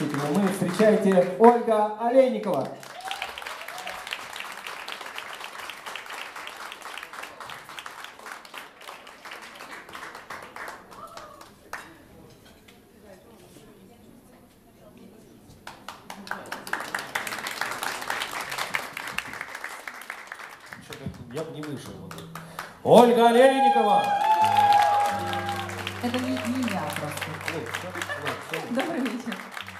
действительно мы. Встречайте, Ольга Олейникова. Я бы не вышел. Ольга Олейникова! Это не я просто. Добрый вечер.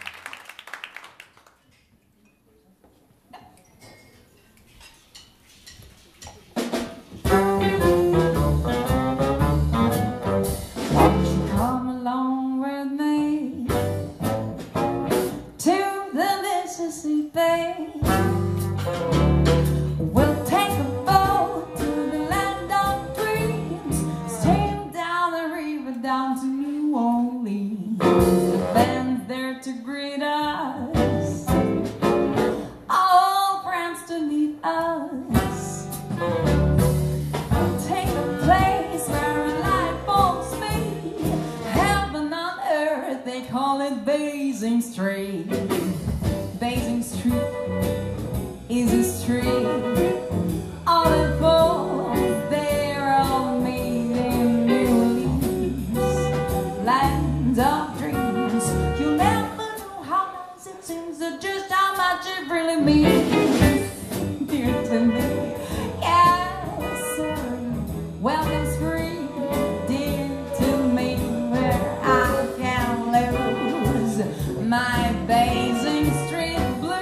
Down to New Orleans, the band's there to greet us, all friends to meet us. Take a place where life won't be, heaven on earth, they call it Basing Street. Basing Street is a street, all the folks there all meet in New Orleans, land of dreams. You'll never know how nice it seems, or just how much it really means, dear to me. Yes, sir. Welcome spring, dear to me, where I can lose my Basing Street blues.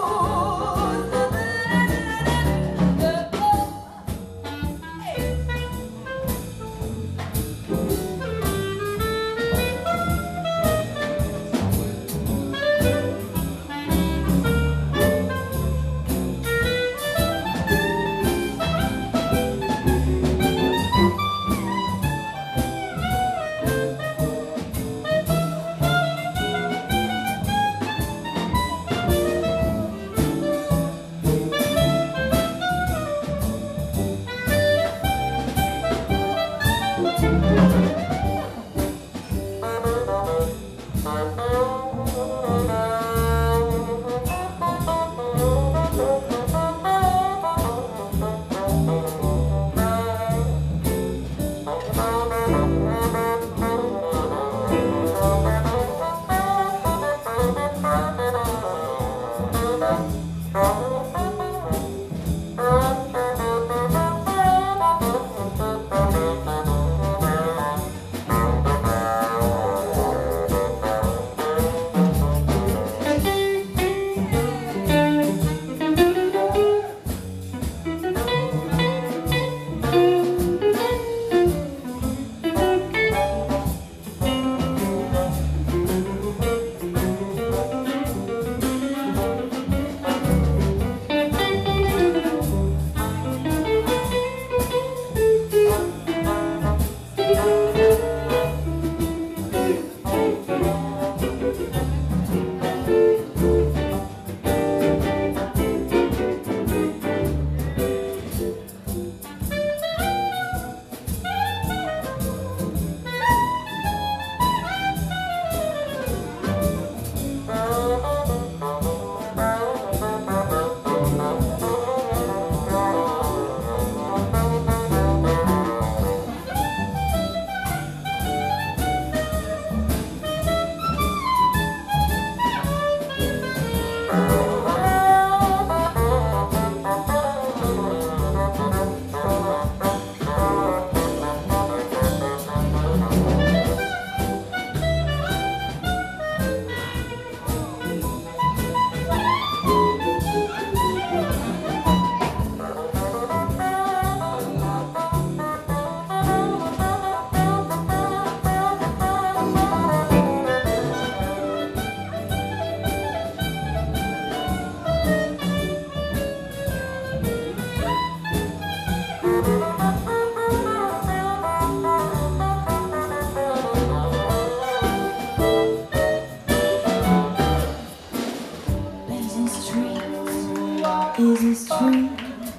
Is it true?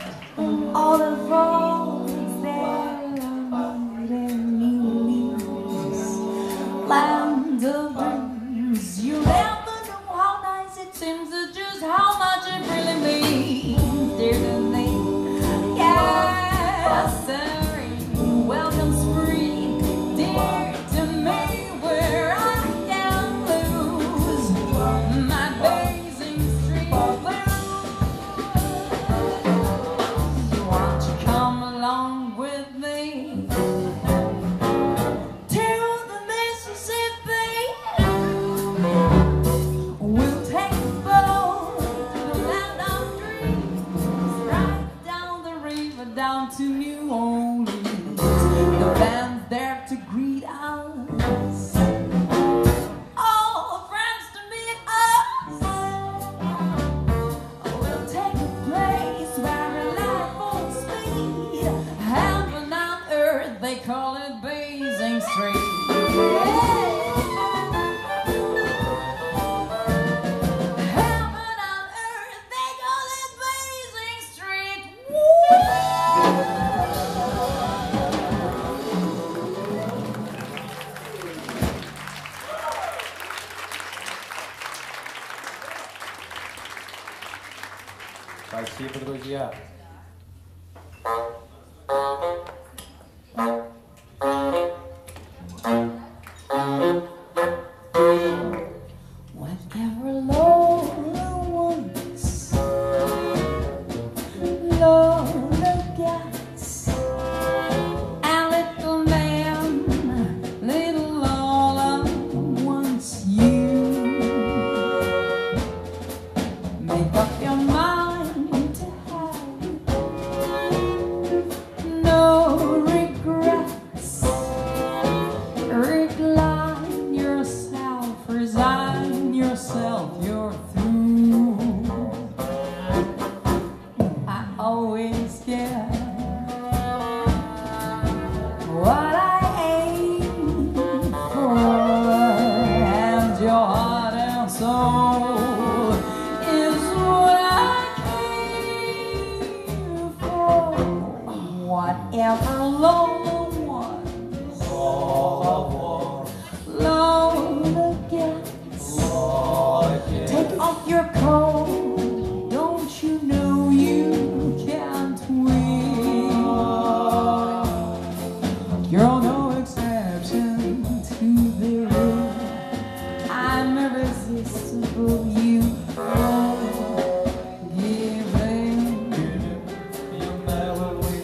All the folks there in New Orleans, land of dreams. You'll never know Спасибо, друзья. Whatever Lola wants, Lola gets. And little man, little Lola wants you. Make up your mind to have no regrets. Recline yourself, resign yourself, you're through. I always get what I aim for, and your heart and soul is what I came for. Whatever Lola wants, Lola gets. Take off your coat, don't you know you can't win? You're no exception to the rule. I'm irresistible, you giving. You'll never win.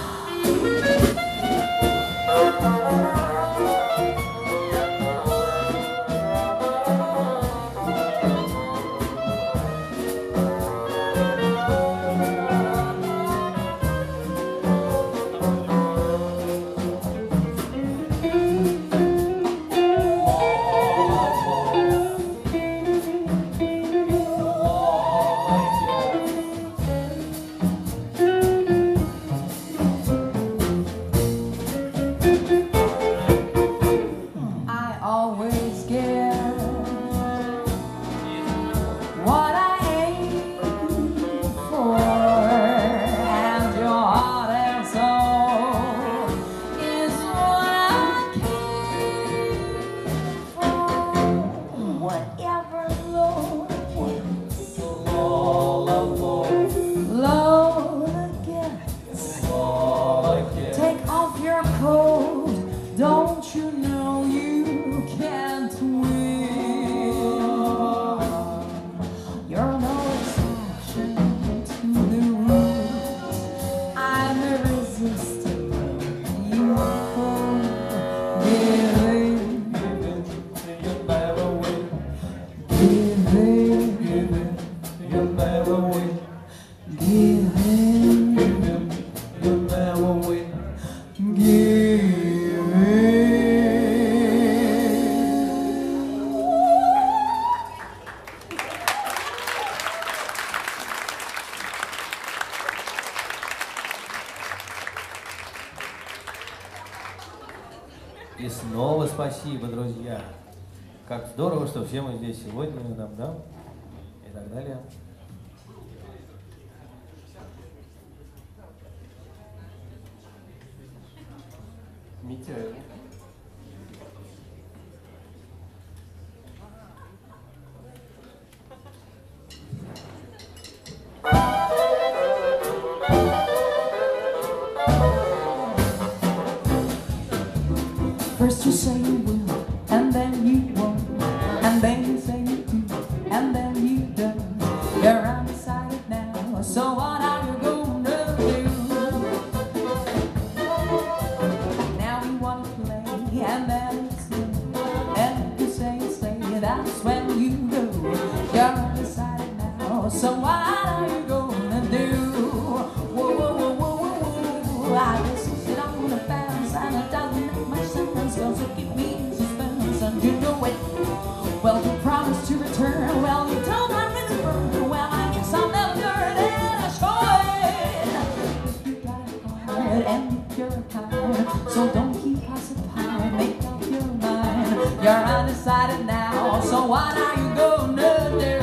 I always get what I aim for, and your heart and soul is what I came for. Whatever Lola wants, Lola gets. Take off your coat, don't you know you can't win? You're no exception to the rules. I'm irresistible, you giving, You'll never win. giving, You'll never win. giving, You'll never win. giving. И снова спасибо, друзья. Как здорово, что все мы здесь сегодня, да? И так далее. Митя. First you say you will, and then you won't, and then you say you do, and then you don't. You're undecided now, so what are you gonna do? Now you wanna play, and then it's new, and you say, that's when you go. You're undecided now, so what are you gonna do? Whoa, whoa, whoa, whoa, whoa, whoa. I guess you sit on the fence, and it doesn't make much sense, 'cause you keep me in suspense, and you know it. Well, you promised to return, well, you told my minutes burn, well, I guess I'll never learn, and I show it. You got it hard, and you're tired, so don't keep occupied, make up your mind. You're undecided now, so what are you gonna do?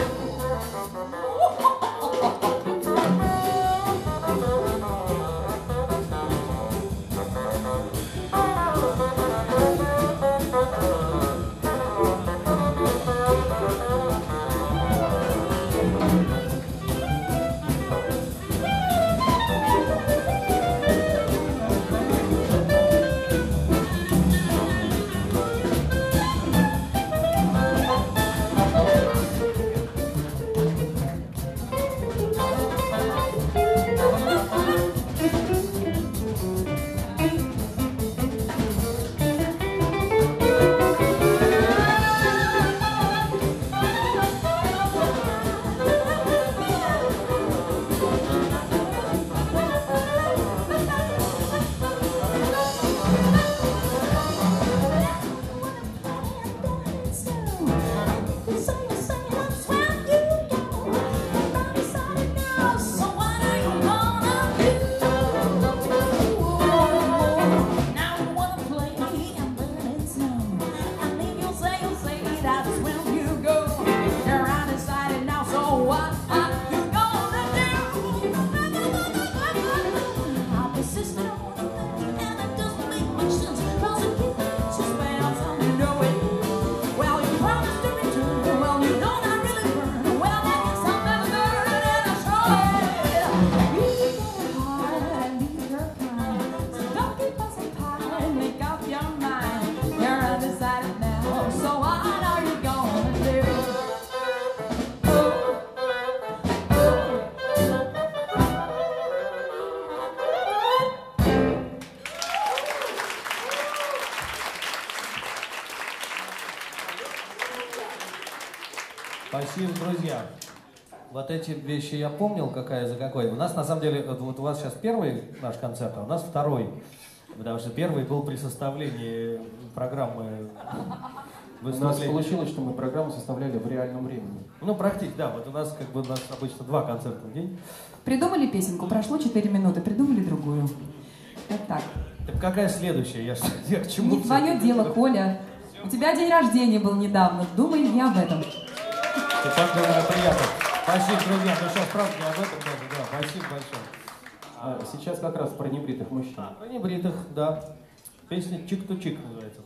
Вот эти вещи я помнил, какая за какой. У нас, на самом деле, вот у вас сейчас первый наш концерт, а у нас второй. Потому что первый был при составлении программы выступления. У нас получилось, что мы программу составляли в реальном времени. Ну, практически, да. Вот у нас обычно 2 концерта в день. Придумали песенку, прошло 4 минуты, придумали другую. Вот так. Так какая следующая? Я к чему? Не твое дело, Коля. У тебя день рождения был недавно, думай не об этом. Так было приятно. Спасибо, друзья. Ну, сейчас правда не об этом даже, да. Спасибо большое. Сейчас как раз про небритых мужчин. Про небритых, да. Песня «Чик-ту-чик» называется.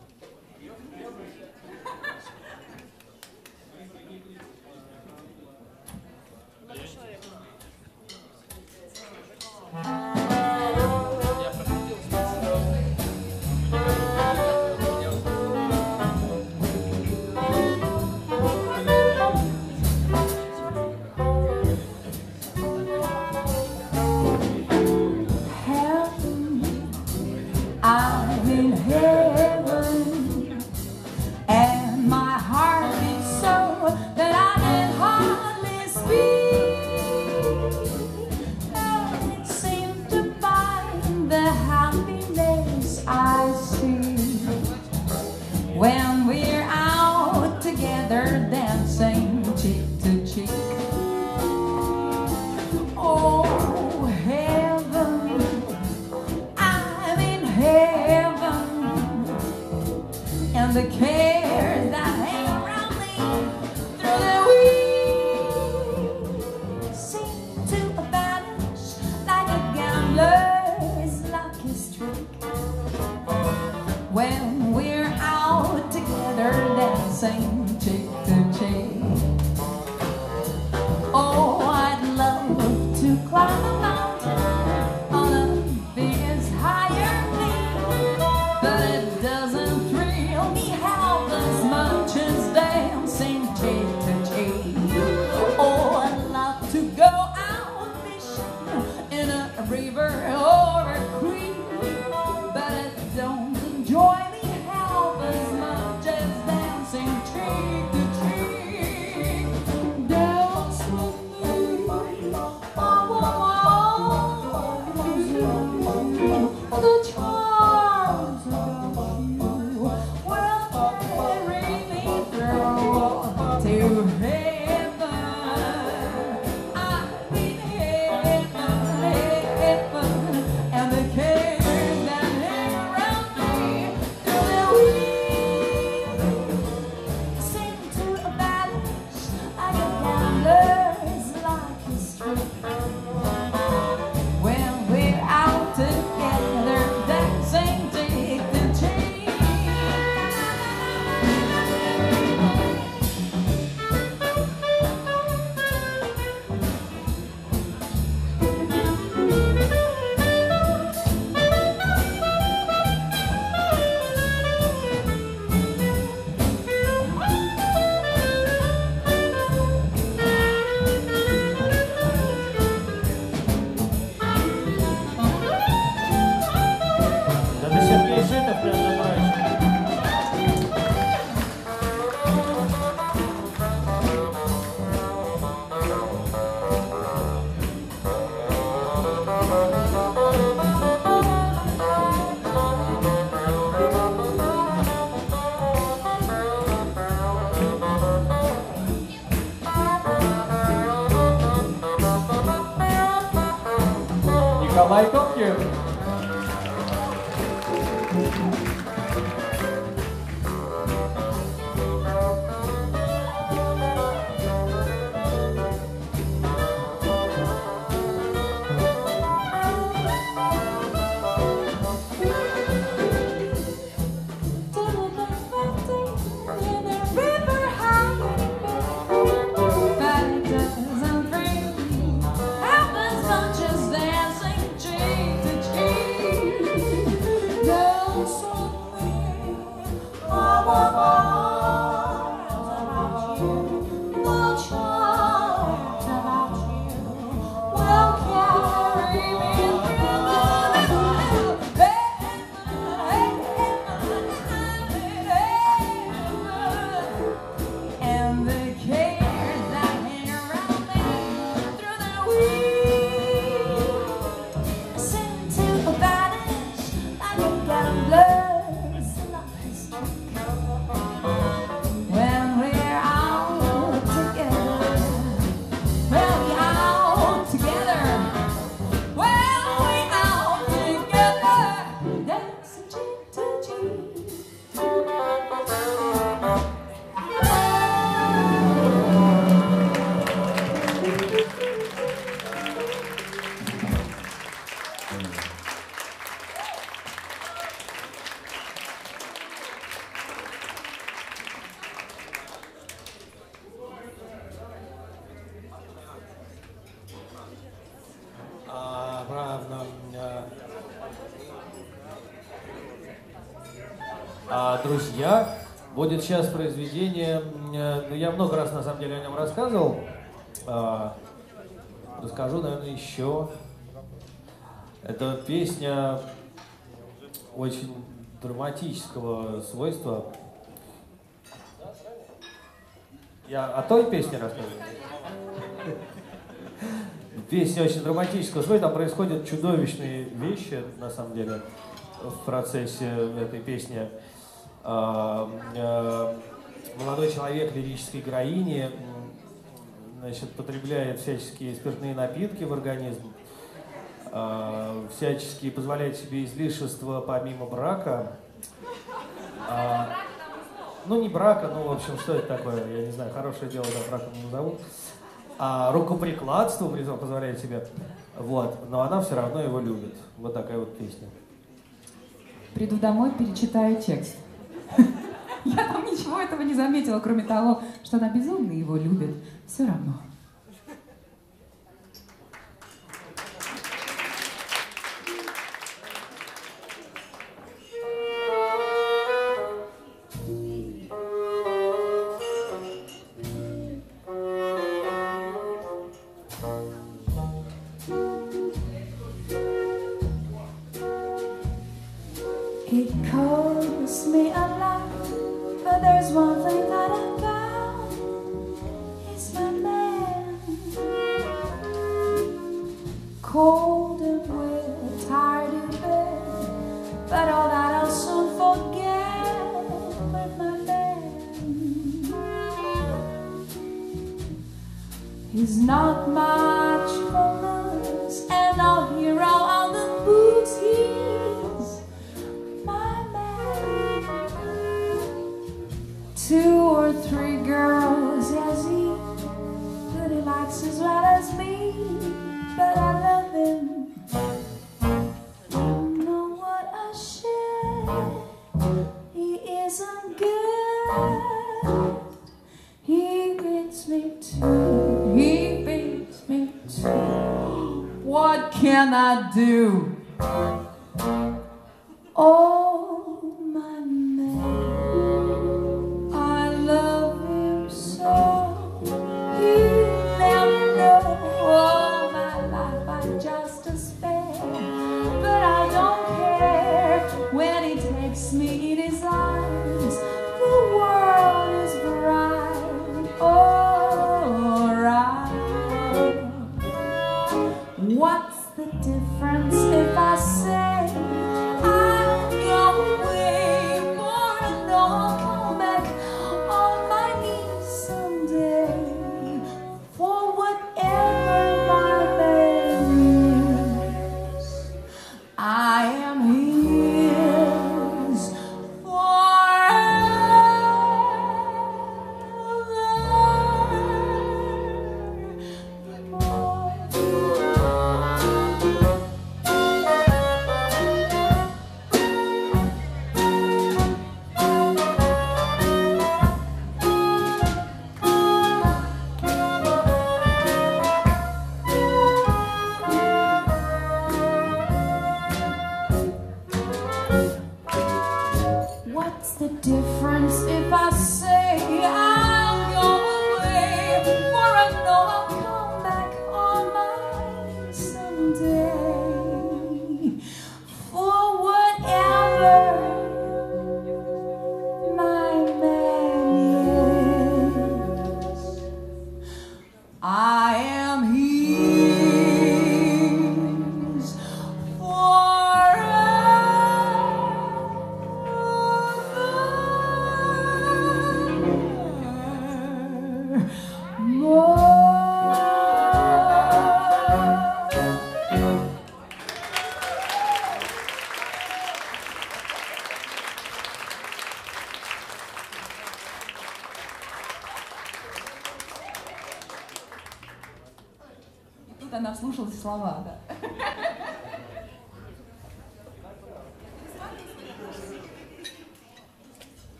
I'm in heaven, and my heart beats so that I can hardly speak. It seems to find the happiness I see when we're out together dancing cheek to cheek. Oh, heaven, I'm in heaven, and the cares that hang around me through the week seem to vanish like a gambler's lucky streak when we're out together dancing cheek to cheek. Oh, I'd love to climb a mountain on the biggest higher peak, but it doesn't thrill me half as much as dancing cheek to cheek. Oh, I'd love to go out fishing in a river or a creek, but it don't enjoy me half as much as dancing cheek to cheek. Dance with me, I want the charms of you will carry me through to heaven. I'm in heaven, and the cares that hang around me through the week seem to vanish like a gambler's lucky streak when we're out together dancing cheek to cheek. Да ты Сергей Житов прям набираешь. Николай Топкин. But it doesn't thrill me half as much as dancing cheek to cheek. Друзья, будет сейчас произведение, я много раз на самом деле о нем рассказывал, расскажу, наверное, еще. Это песня очень драматического свойства. Я о той песне рассказываю? Песня очень драматического свойства, там происходят чудовищные вещи, на самом деле, в процессе этой песни. Молодой человек лирической героини, значит, потребляет всяческие спиртные напитки в организм, всячески позволяет себе излишества помимо брака. Ну, не брака, ну, в общем, что это такое? Я не знаю, хорошее дело, да, браком не назову. Рукоприкладство позволяет себе. Вот. Но она все равно его любит. Вот такая вот песня. Приду домой, перечитаю текст. Я там ничего этого не заметила, кроме того, что она безумно его любит. Все равно. It costs me a lot, but there's one thing that I got. It's my man. Cold and wet, tired in bed, but all that I'll soon forget with my man. He's not much famous, and I'll hear all the boots he's my man. 2 or 3 girls, yes, he really likes as well as me, but I love him. You know what I said? He isn't good. He beats me too. He beats me too. What can I do? Oh, my man, I love him so. You never know. All my life I'm just a spare, but I don't care when he takes me in his arms. The world is bright, alright. What's the difference if I say I'll go away for a long come back on my knees someday for whatever my man is? I am his What's the difference if I say I'll go away for a no, I'll come back on mine someday for whatever my man is? I am his И тут она вслушалась в слова, да.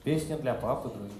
Песня для папы, друзья.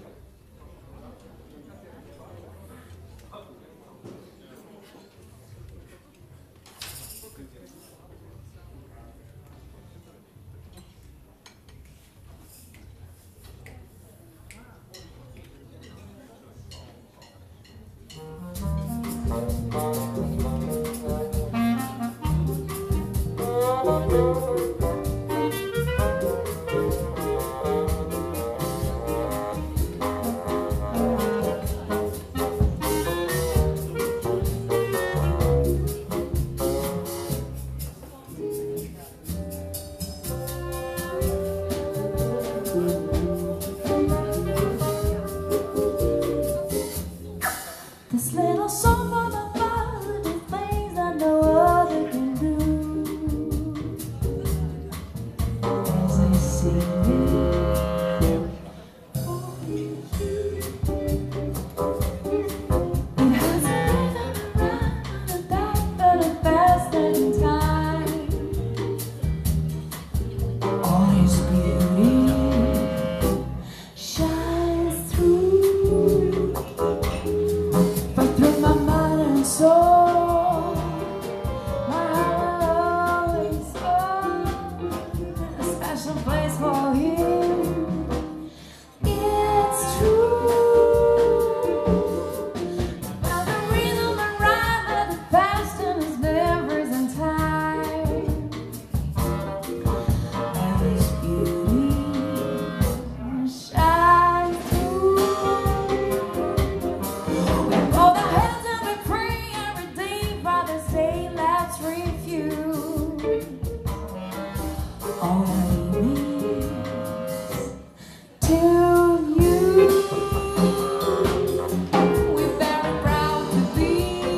This little song for the positive things that no other can do. As I sing it, it has a rhythm around the back, but a faster in time. All his beauty shines through. But through my mind and soul, my heart will always hold a special place for him. It's true. Now the rhythm and rhyme of the past and his memories and time, and his beauty shines through. Hold our hands and we pray every day, Father, say let's refuse all that he means to you. We're very proud to be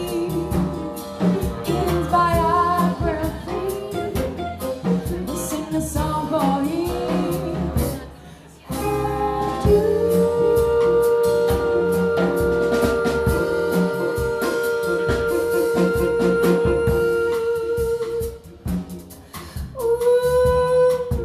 in his biography. We sing the song for him and you. Ooh.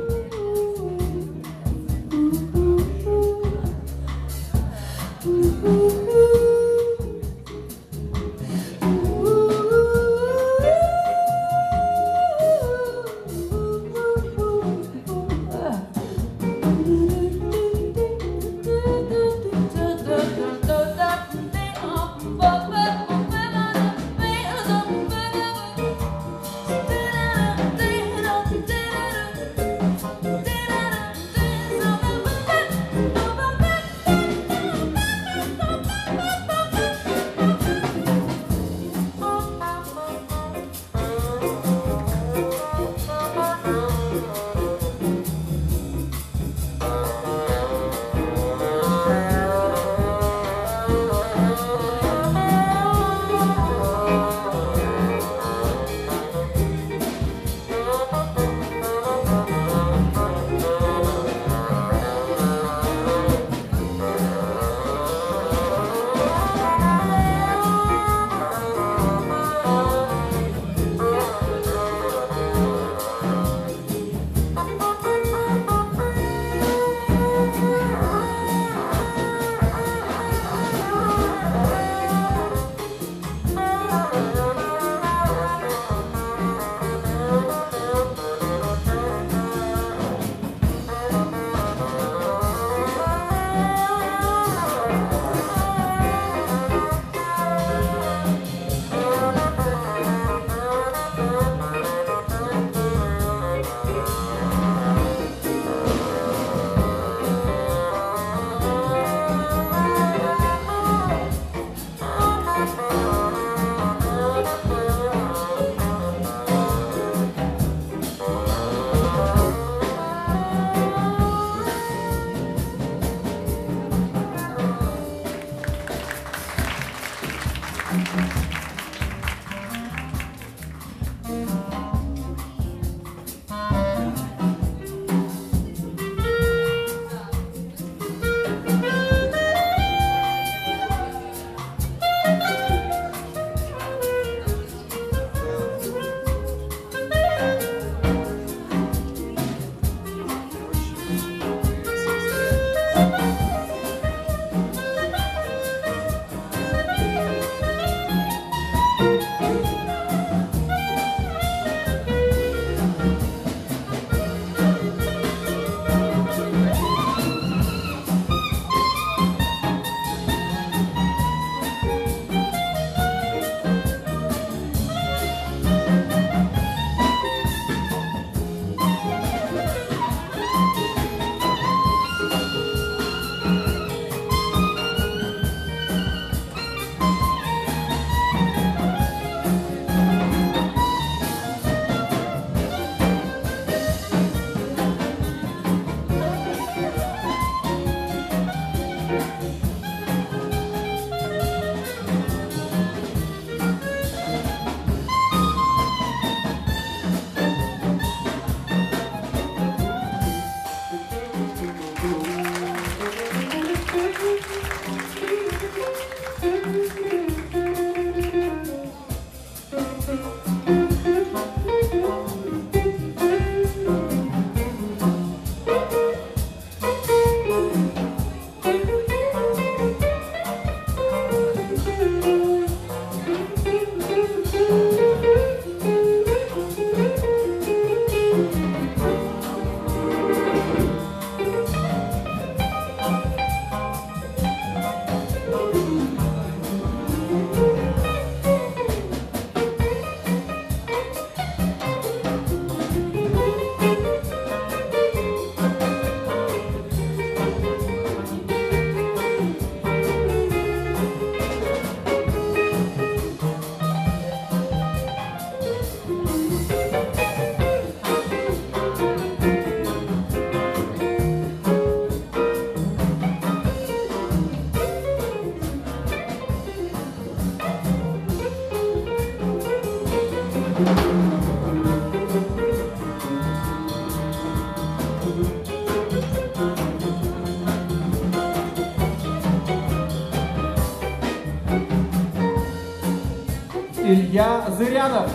Илья Зырянов.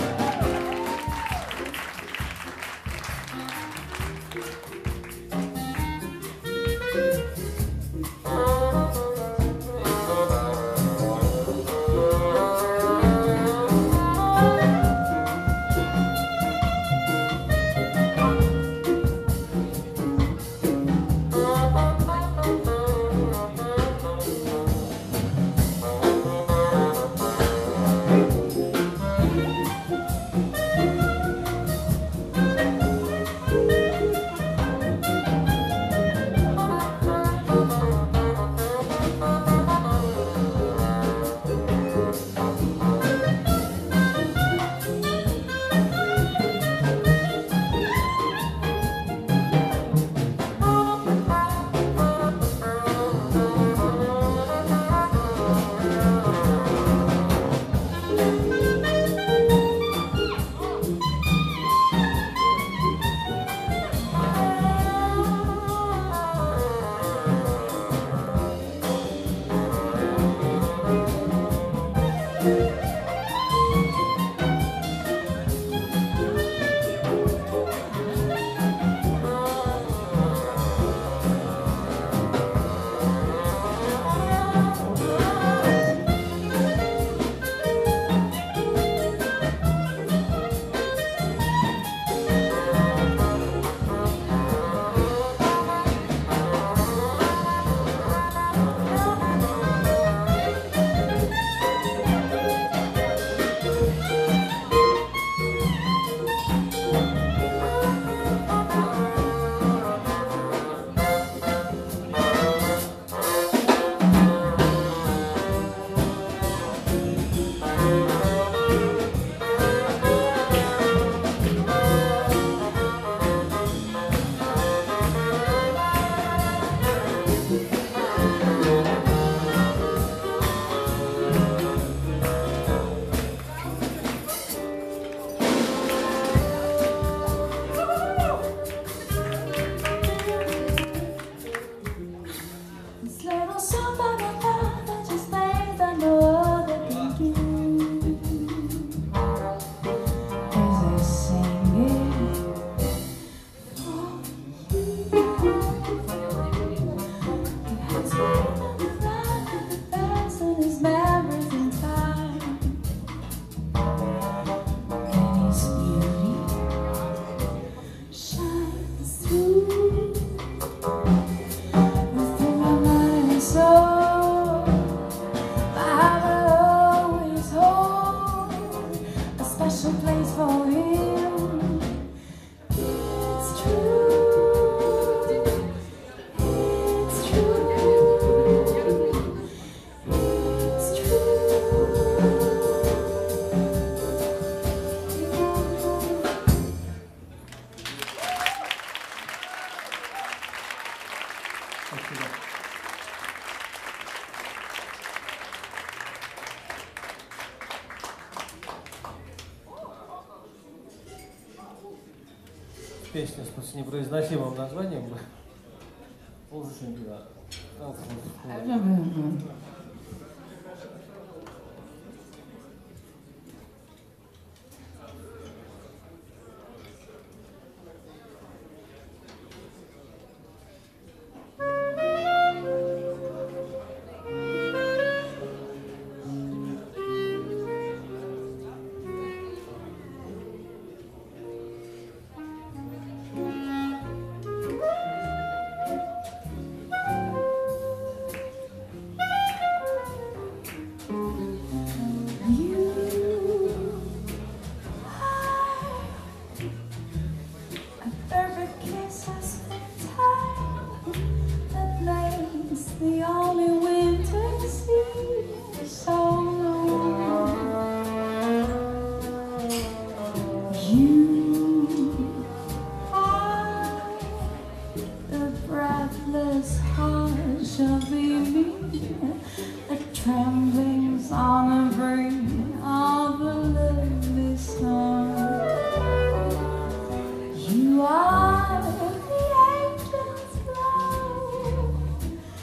Песня с непроизносимым названием.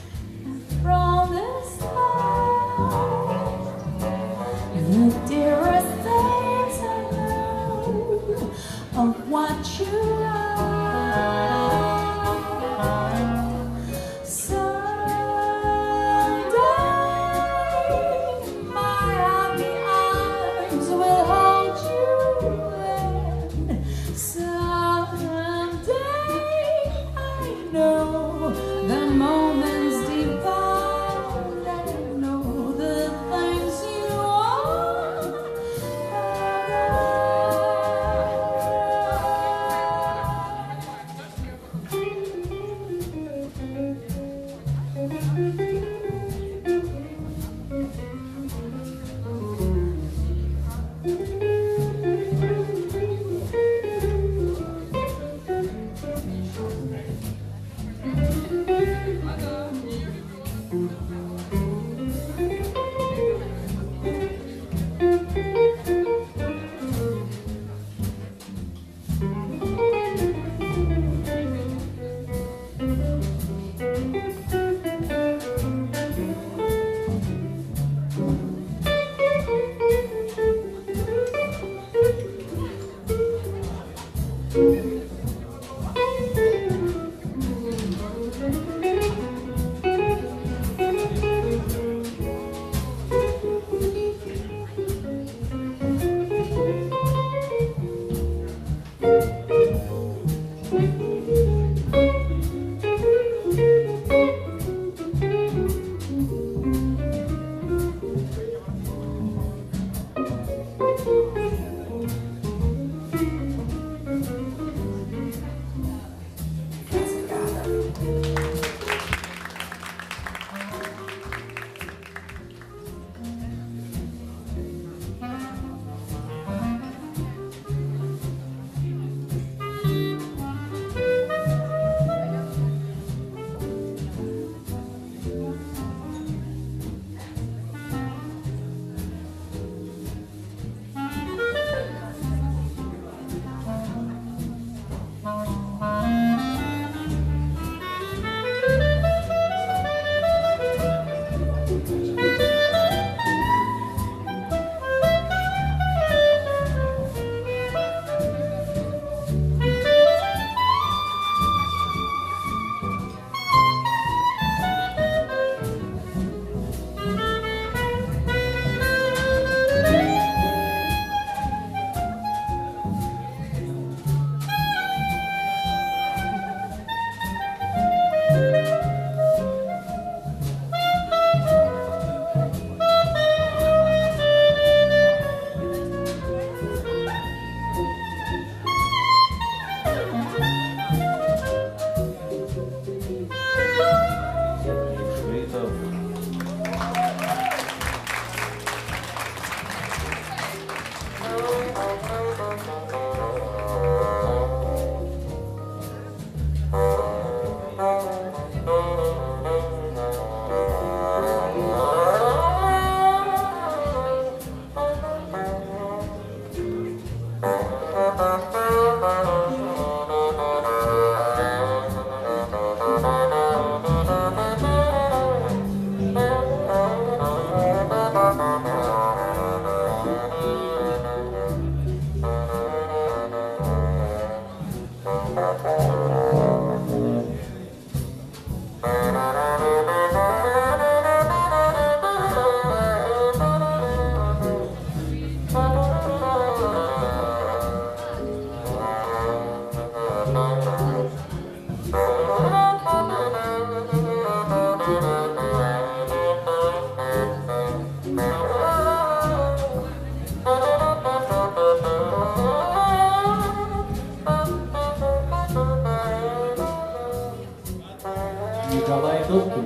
The dearest Николай Добкин.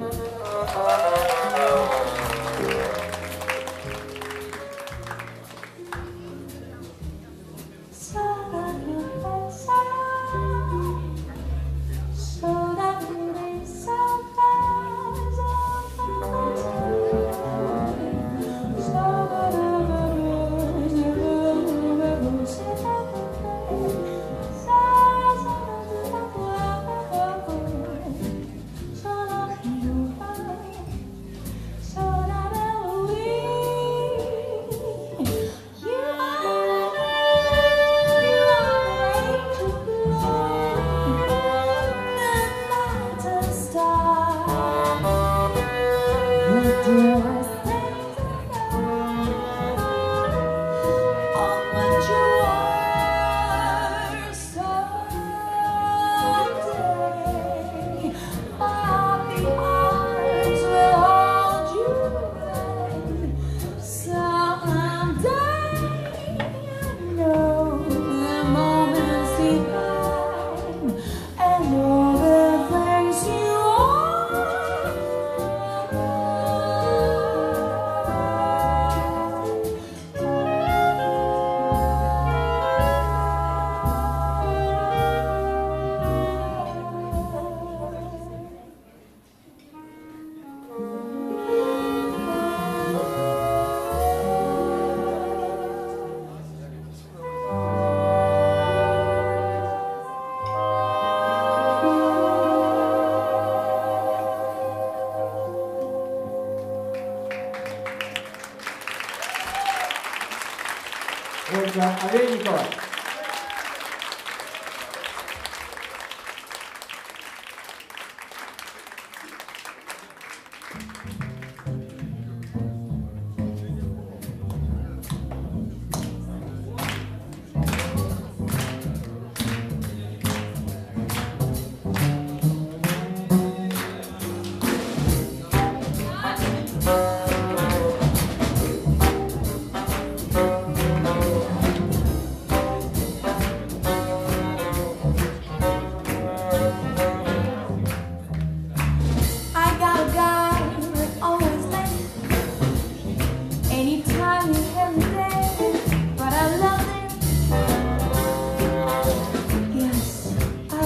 Ольга Олейникова.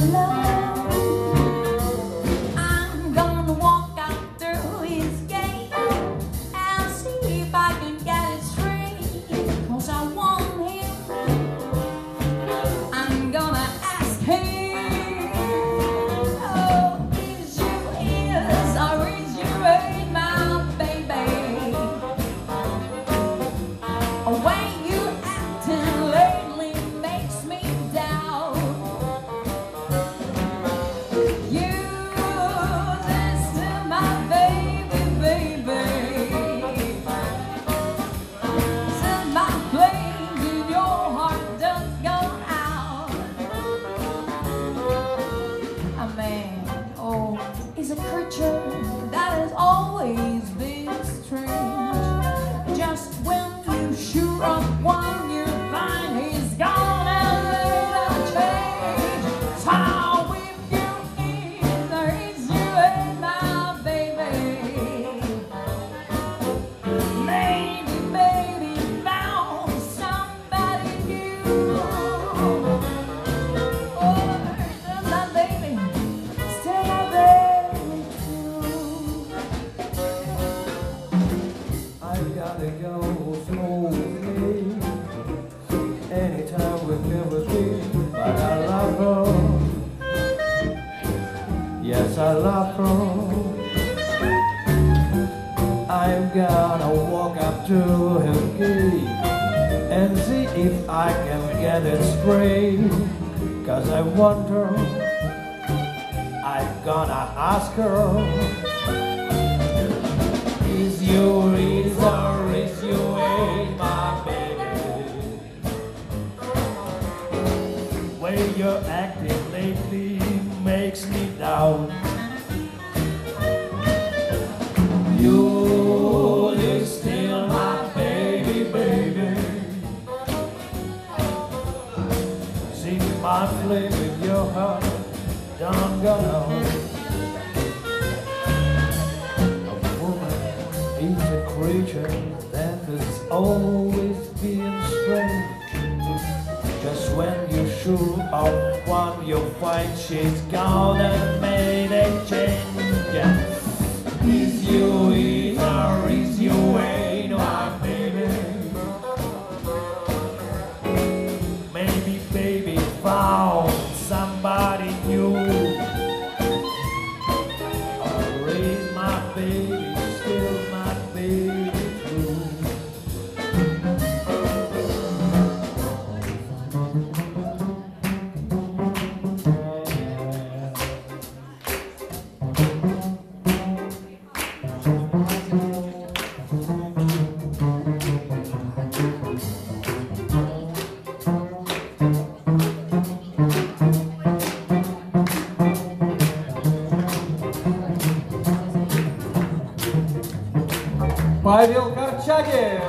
Павел Корчагин.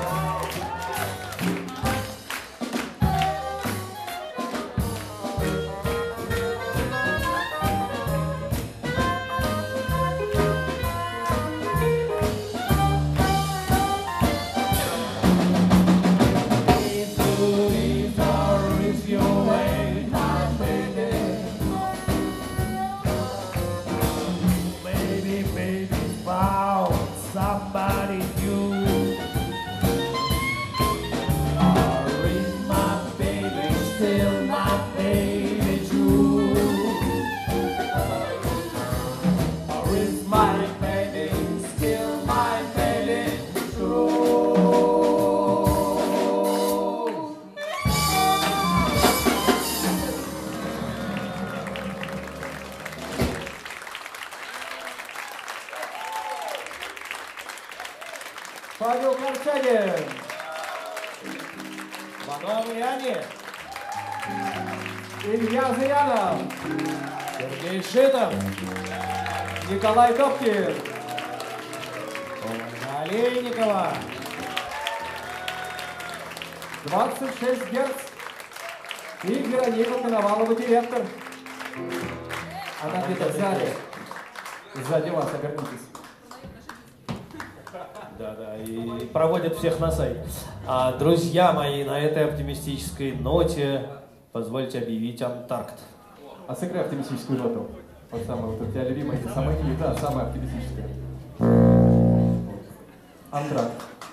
Павел Корчагин, Маноам Яни, Илья Зырянов, Сергей Шитов, Николай Добкин, Ольга Олейникова, 26 Герц и Вероника Коновалова, директор. Она где-то сзади. Сзади вас, обернитесь. Да, и проводят всех на сайт. Друзья мои, на этой оптимистической ноте позвольте объявить антракт. А сыграй оптимистическую ноту. Вот самая, вот у тебя любимая, эти самые, да, самая оптимистическая. Вот. Антракт.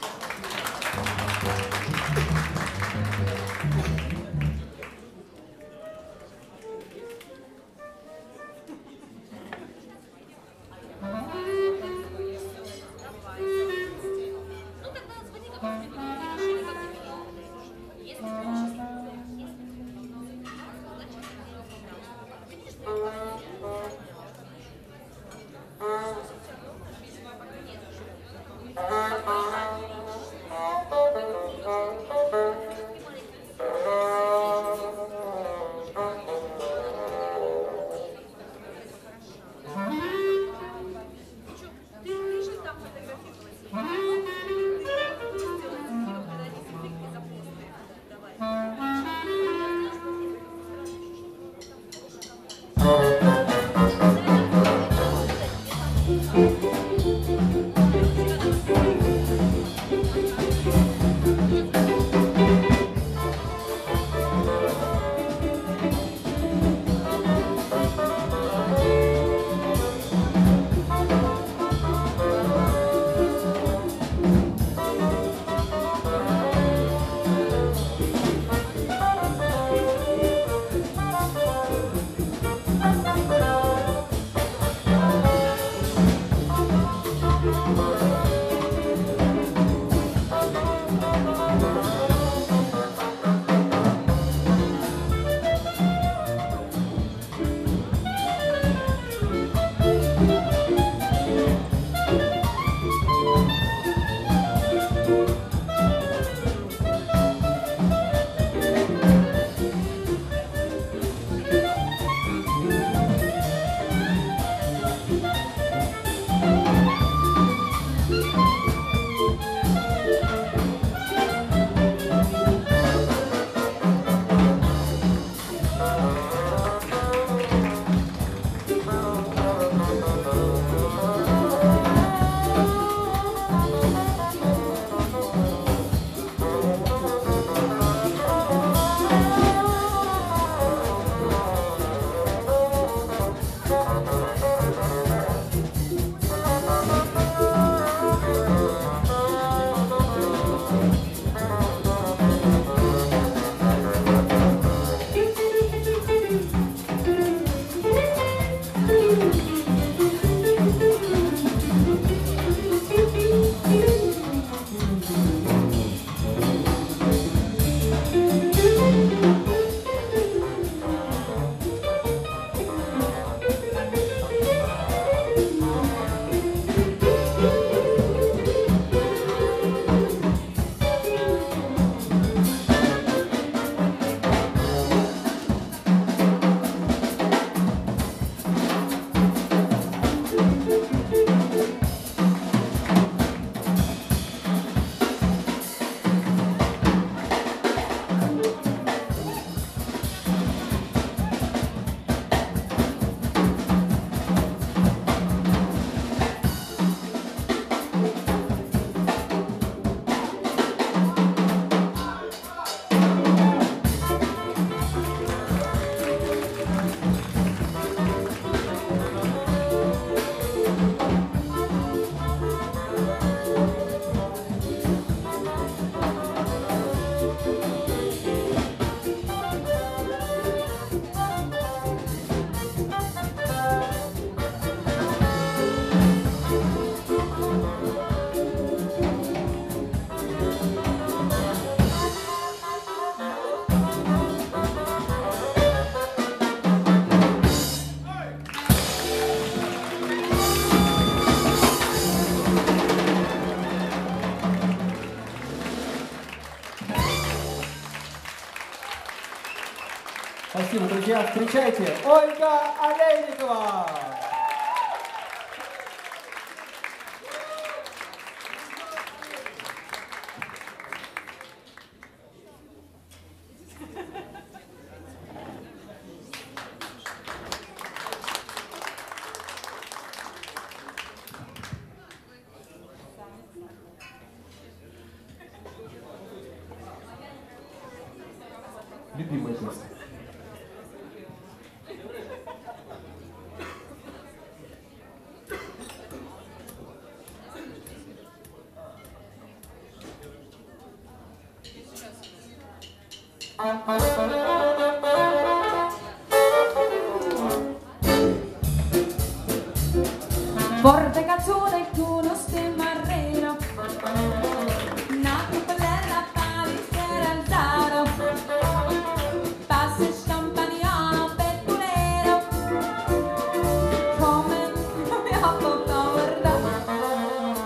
Спасибо, друзья. Встречайте, Ольга Олейникова! Любимая песня. Forte canzone con lo stemmarreno, nato per la palissera al taro, passe champagnano pettolero, come mi ha fatto guardare.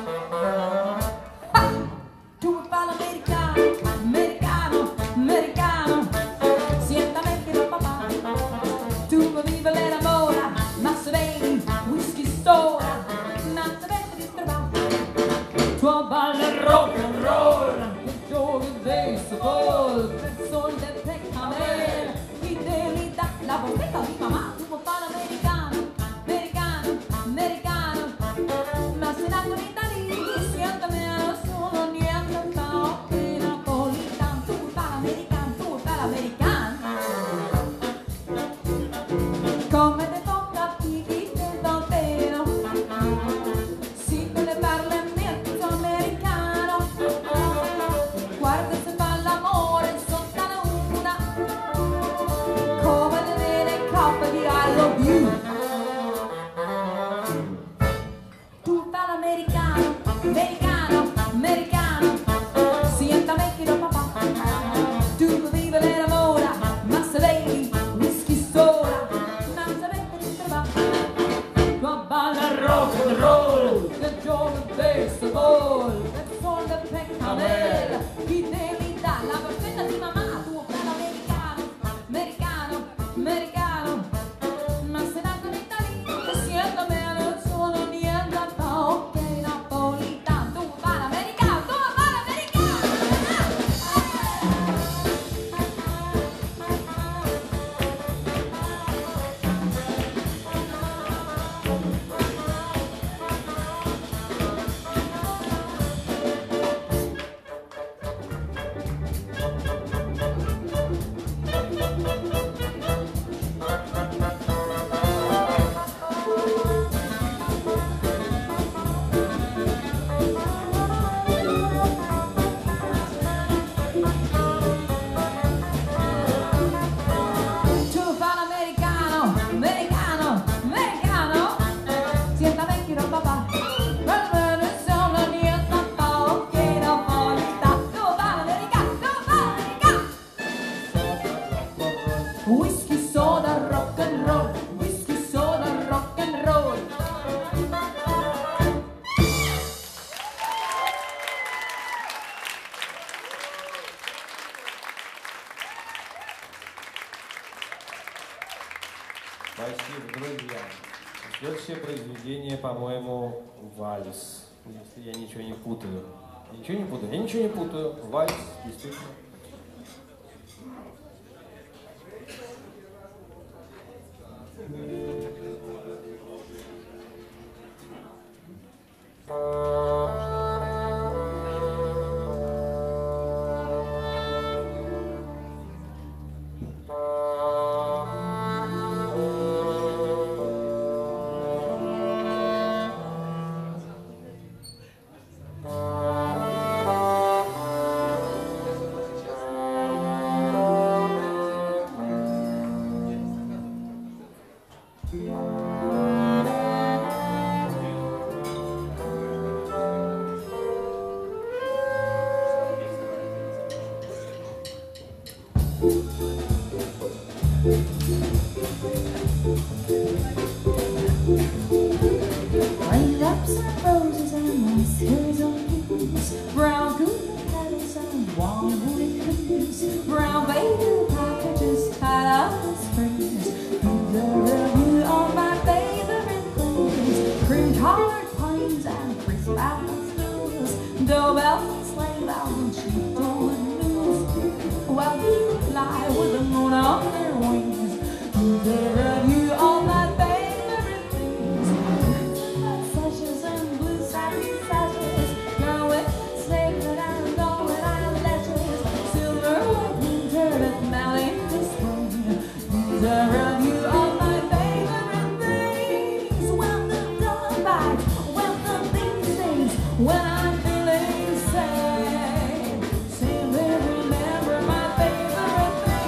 Tu parla americano, americano, americano, siéntame che non papà, tu vuoi vivere la moda, ma se vedi whisky store. Tuo balla rock and roll, che giochi il baseball, persone del peccamere, fidelità, la bombetta di mamma, tu vuoi fare americano, americano, americano, ma se nato in Italia, siéntame non sono niente, no, che napolitano, tu vuoi fare americano, tu vuoi fare americano, come te tocca pigli del davvero. Tu parla americano, americano, americano, siéntame che non papà, tu vuoi vivere la moda, ma se vedi whisky sola, ma sapete di trovare, tua balla rock and roll, che gioca il baseball, che suona del peccamere, fidelità, la bombetta di mamma, tu parla americano, americano, americano, ma se nato in Italia, siéntame non sono niente, no, che napolitano, tu parla americano, tu parla americano. Tu parla americano, americano, americano, siéntame che non papà, non sono niente, no, che napolitano, tu parla americano, tu parla americano. Whisky soda rock and roll, whisky soda rock and roll. Спасибо, друзья. Следующее произведение, по-моему, вальс. Если я ничего не путаю. Я ничего не путаю? Я ничего не путаю. Вальс, действительно. Raindrops and roses and moss hills of blues, brown gooey petals and warm wooden canoes, brown baby packages tied up in springs. The review of my favorite things, cream-colored plains and crisp apple snows, doorbells and sleigh bells and sheep-toed news. While we fly with the moon on their wings, the review of my favorite things. Sashes and blue satin sashes, going sacred and golden eyelashes, silver white winter that melting the spring. The review of my favorite things. When the dawn bites, when the bee sings, when I'm feeling sad, simply remember my favorite things.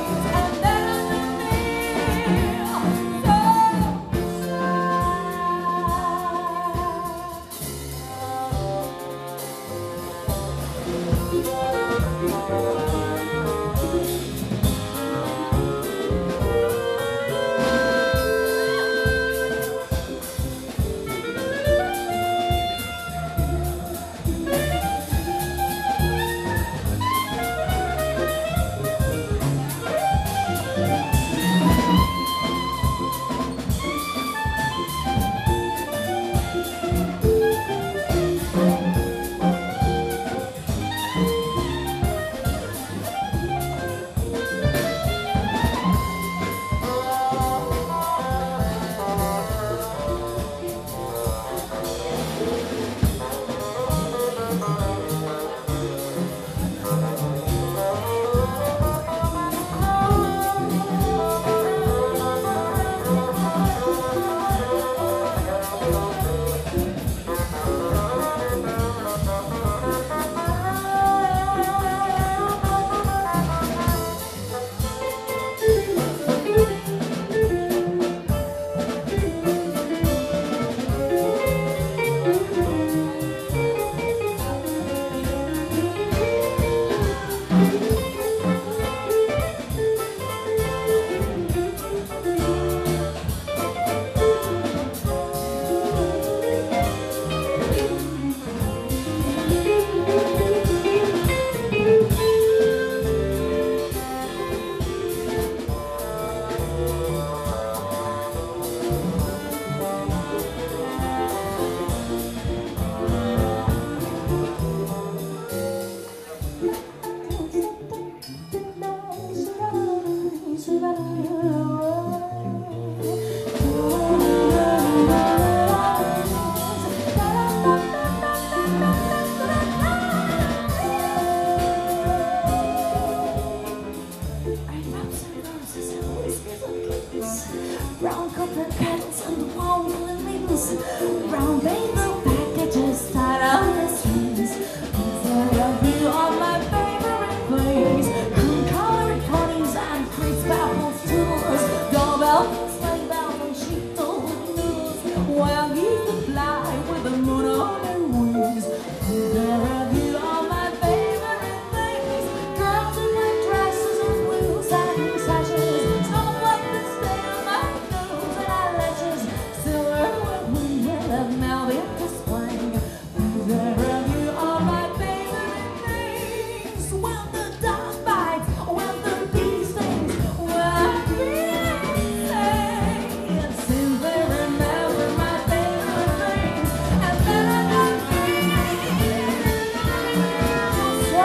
silver curtains and the warm woolen wings, brown paper packages tied on the strings. These are a few of my favorite things. Colored ponies and crisp apple strudels, doorbells, sleigh bells, and sheepfold noodles. Wild geese that fly with the moon on their wings. These are a few of my favorite things. Girls in white dresses and blue satin sashes, snowflakes that stay on my nose and eyelashes, silver wind that melt into spring. These are a few of my favorite things. When the dog bites, when the bee stings, when I really say, since they remember my favorite things, and then I don't feel so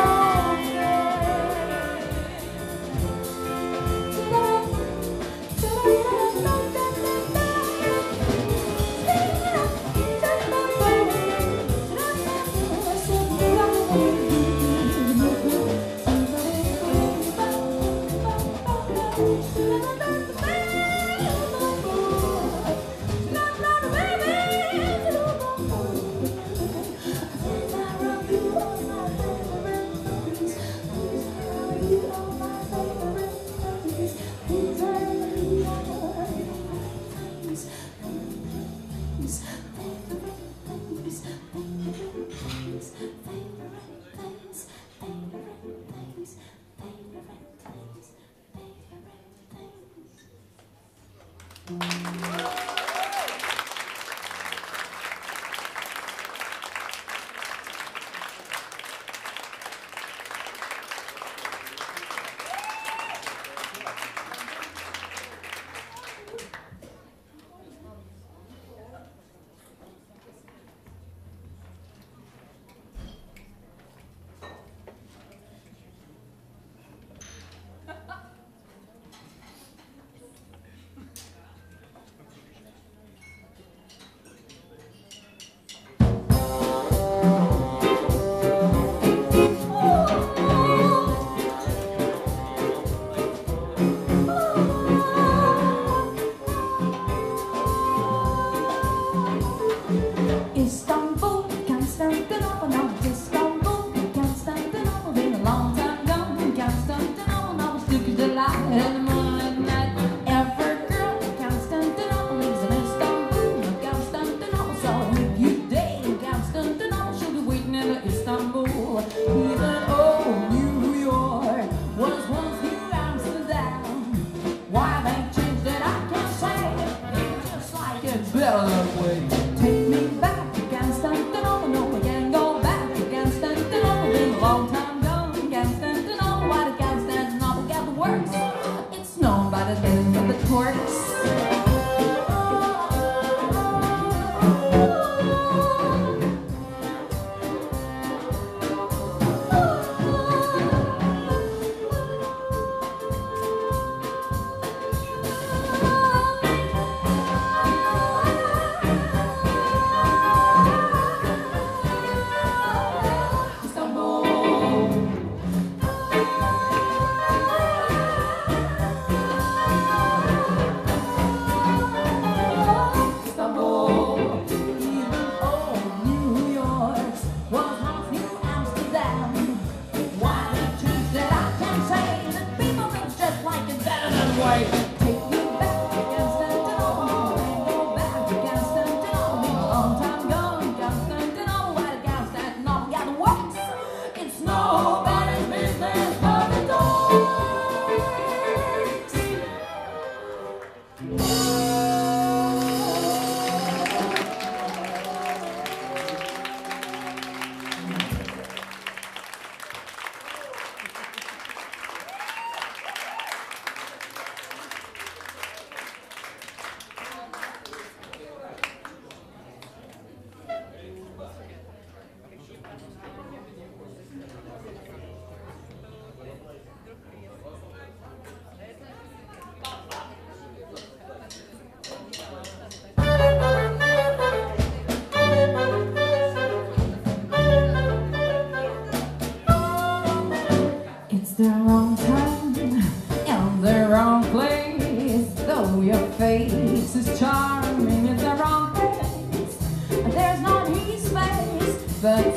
Istanbul, Constantinople, now Istanbul, Constantinople, been a long time gone. Constantinople, now it's Duke of Delight in the morning at night. Every girl in Constantinople lives in Istanbul, Constantinople, so if you date Constantinople, she'll be waiting in Istanbul. Even old New York was once New Amsterdam. Why they changed it, I can't say. It's just like it's better that way. Take me back to Constantinople, no, we can't go back to Constantinople. Been a long time gone, Constantinople. Why did Constantinople get the works? It's known by the name of the tortoise.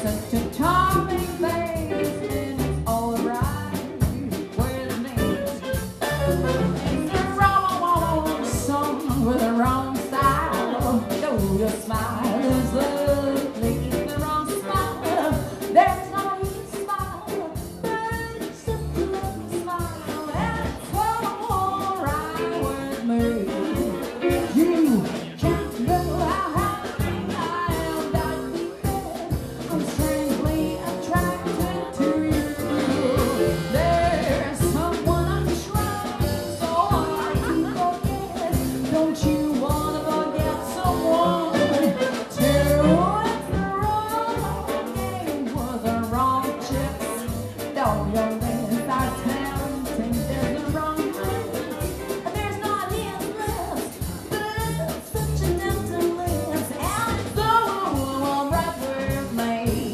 such a charming face, and it's alright with me. It's the wrong song with the wrong style. Though your smile is lovely, it's the wrong smile. There's no easy smile, but it's such a lovely smile, and it's alright with me. You can't know how happy I am that I'm strangely attracted to you. There's someone I'm trying so hard to forget. Don't you wanna forget someone too? It's the wrong game with the wrong chips. Though your lips are tempting, there's the wrong lips. There's not his lips, but it's such a tempting lips, and it's all right with me.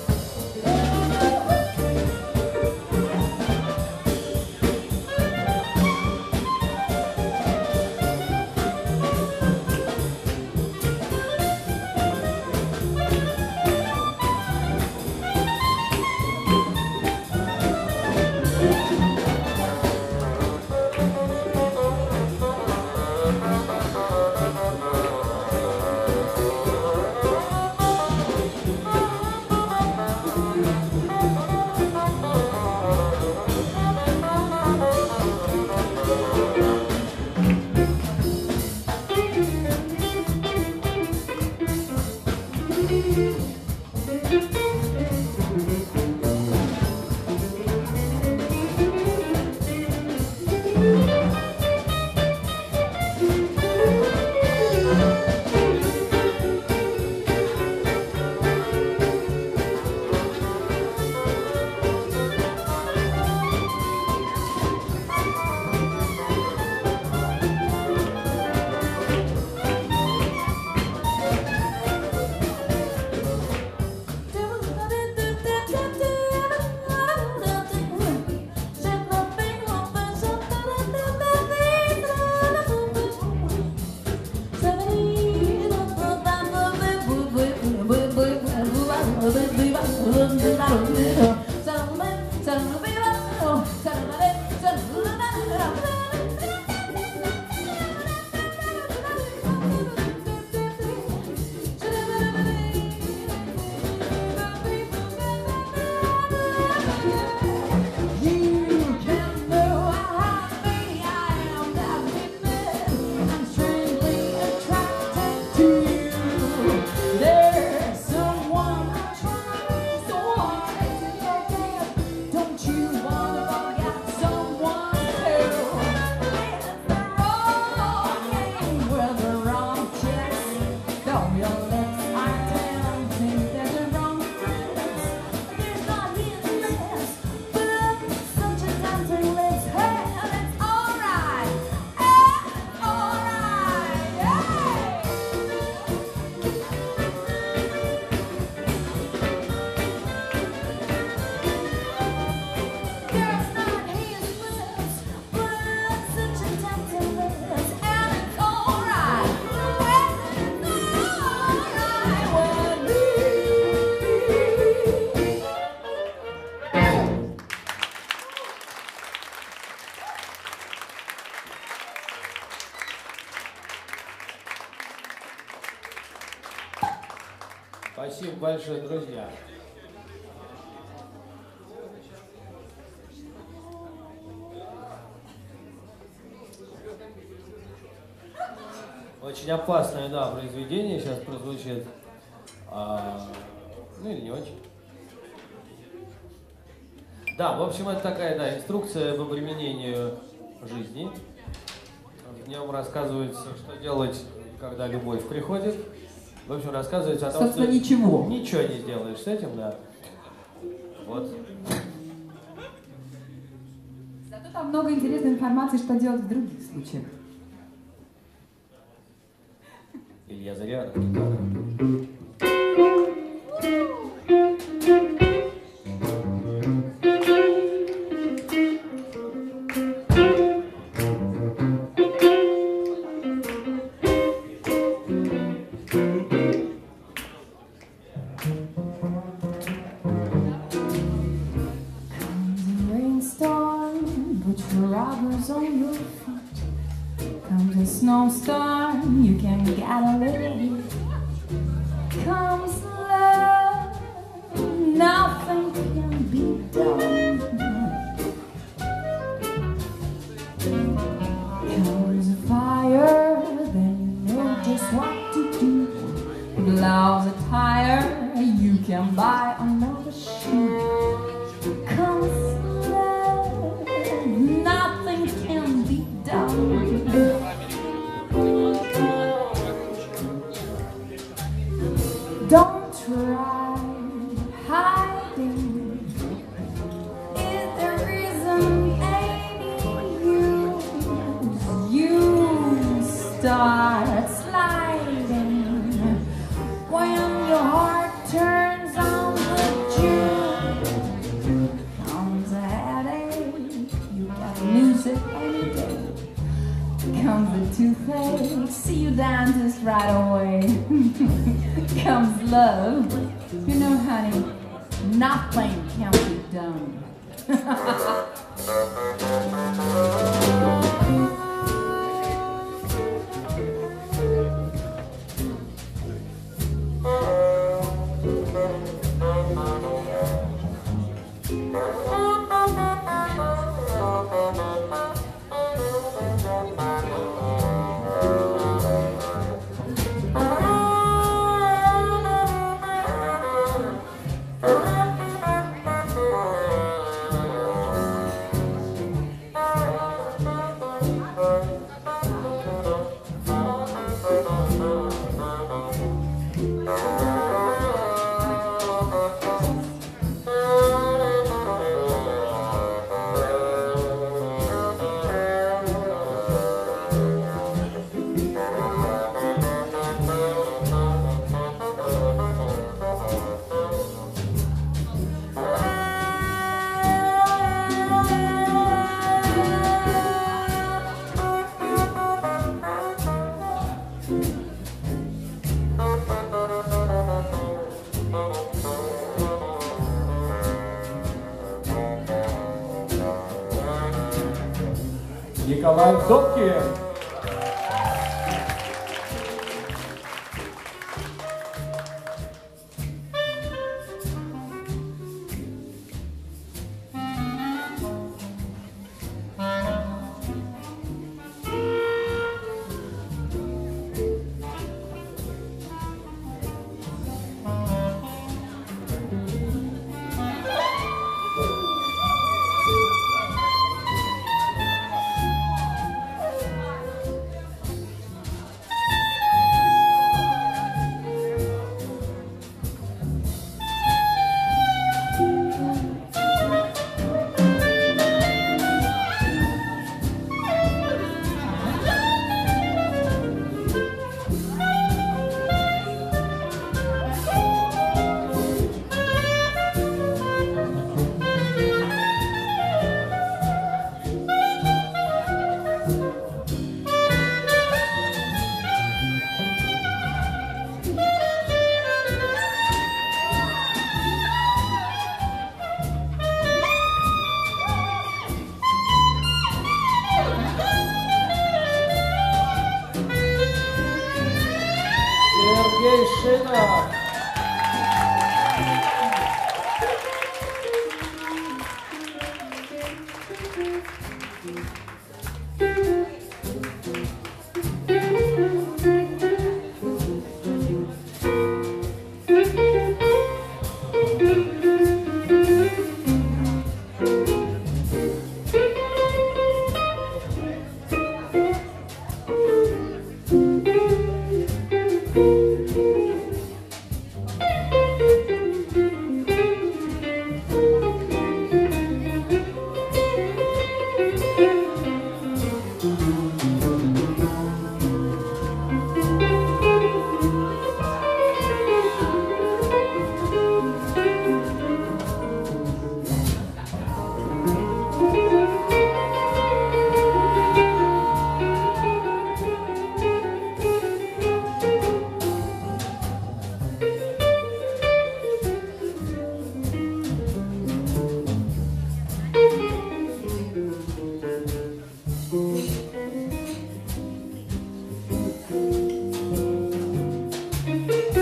Спасибо большое, друзья. Очень опасное, да, произведение сейчас прозвучит. Ну или не очень. Да, в общем, это такая, да, инструкция по применению жизни. В нем рассказывается, что делать, когда любовь приходит. В общем, рассказывается о том, собственно, что ничего не сделаешь с этим, да. Вот. Зато там много интересной информации, что делать в других случаях. Илья Зарядов, гитара. gotta live. Comes love, nothing can be done. Comes fire, then you know just what to do. Blows a tire, you can buy another shoe. Comes love, nothing can be done. Don't try hiding. Is the reason ain't use? You start sliding when your heart turns on the June. Comes a headache, you gotta lose it any day. Comes a toothache, see you dentist right away. Comes love, you know honey, nothing can be done. Николай Добкин. Сергей Шинов.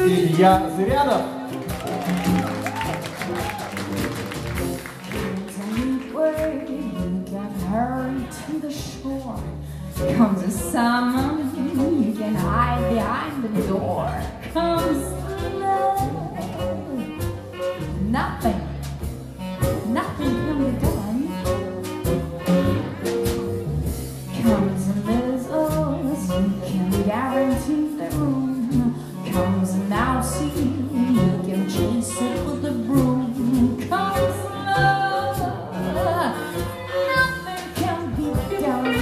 Илья Зырянов. Comes the summer, you can hide behind the door. Comes love, nothing can be done. Comes the missiles, you can guarantee the room. Comes an outseat, you can chase it with the broom. Comes love, nothing can be done.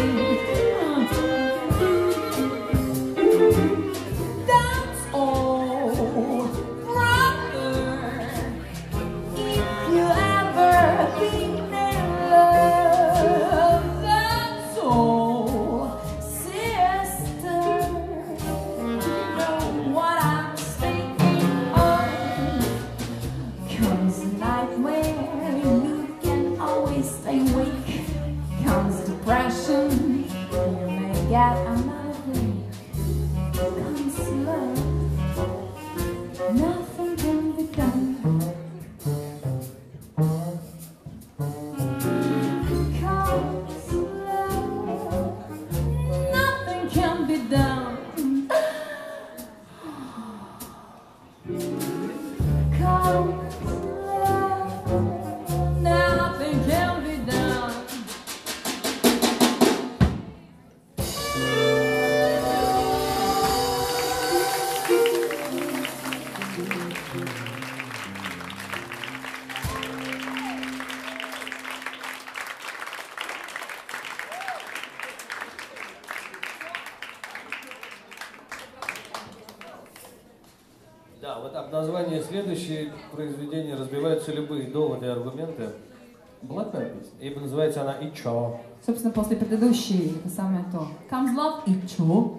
Да, вот об названии следующей произведения разбиваются любые доводы и аргументы. Блатная песня. И называется она «И чё?». Собственно, после предыдущей, это самое то. Comes love, и чё?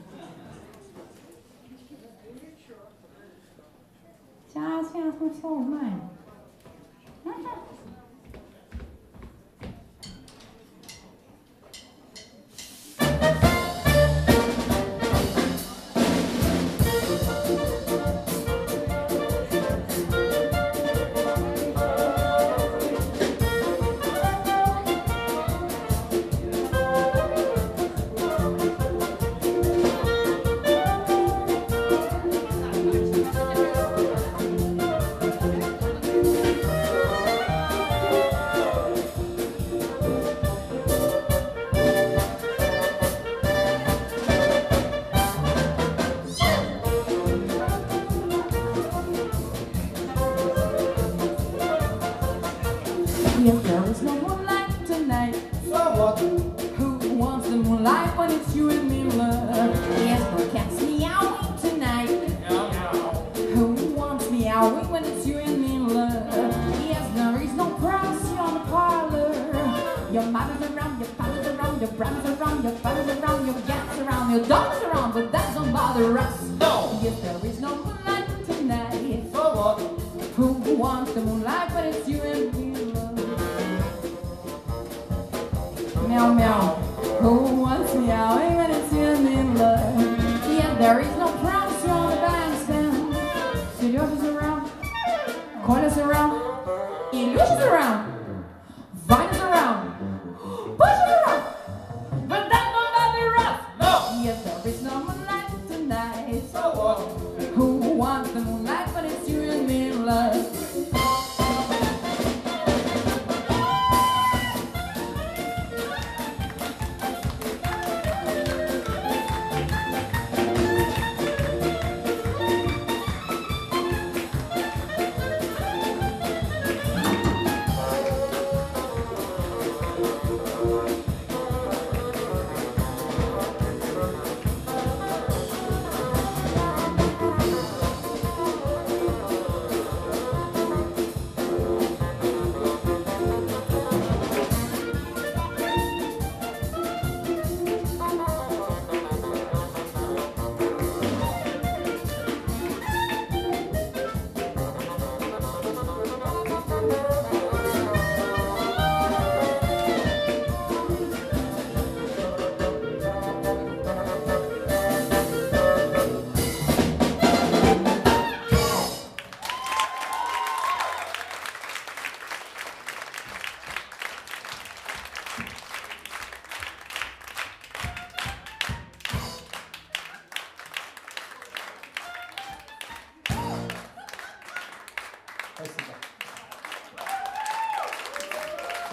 Сейчас мы все узнаем. Yes, there is no moonlight tonight. So what? Who wants the moonlight when it's you and me, love? Yes, no cats meowing tonight. Meow, meow. Who wants meowing when it's you and me, love? Yes, there is no privacy on the parlor. Your mother's around, your father's around, your brother's around, your father's around, your cat's around, your dog's around, but that don't bother us. No. Yes, there is no moonlight tonight. So what? Who wants the moonlight when it's you and me, love? Meow meow. Who wants meowing when it's you and me, love? Yeah, there is no privacy on the bandstand. Serёжa's around, Kola's around, Ilyusha's around, Vina's around, Bush is around, but that don't bother us. No. Yeah, there is no moonlight tonight. So what? Who wants the moonlight when it's you and me, love?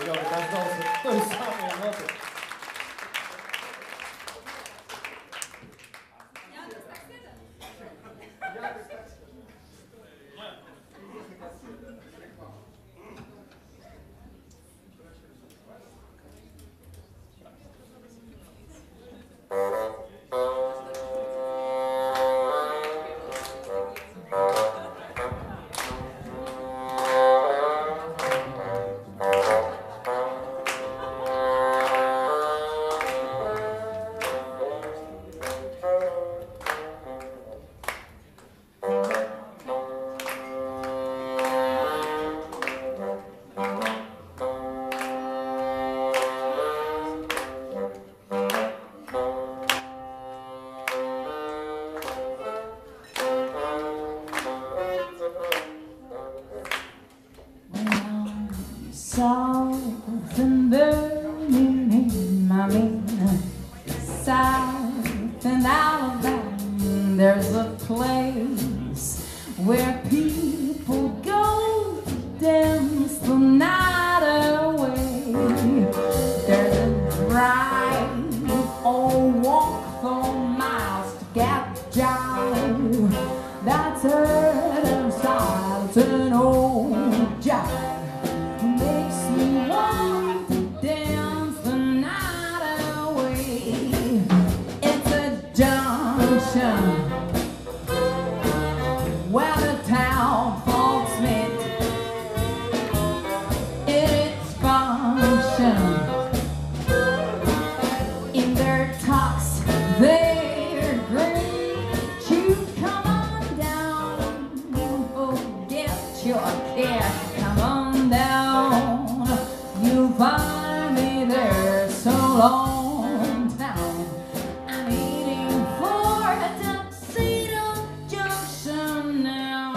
Серега дождался той самой ноты. Something burning in my veins, south and Alabama. There's a place where people go to dance the night away. There's a drive or walk for miles to get jolly. That's it and style, it's an old jive. Makes me want to dance the night away. It's a junction where the town folks meet. It's function. In their talks, they're great. You come on down, forget your care. Come on down, you'll find me there so long town. I'm eating for a Tuxedo Junction now.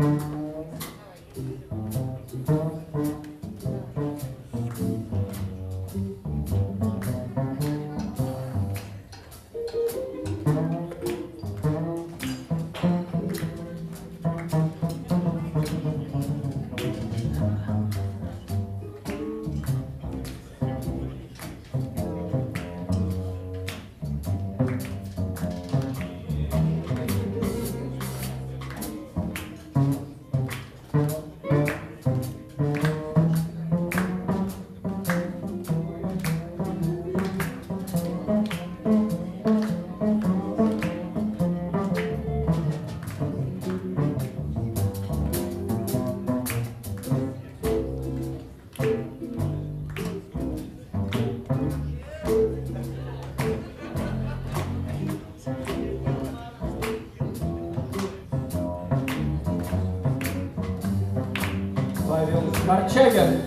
Корчагин.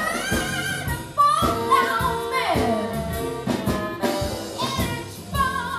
It's fun.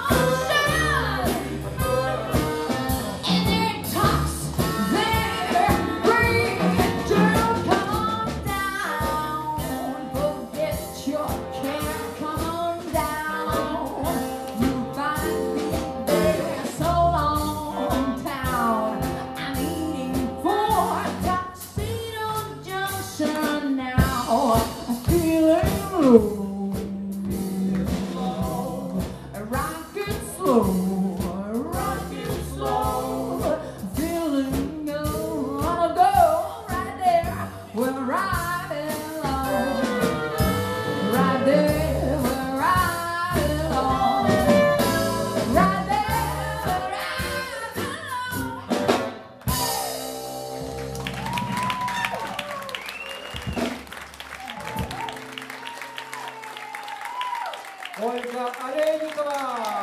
Ольга Олейникова.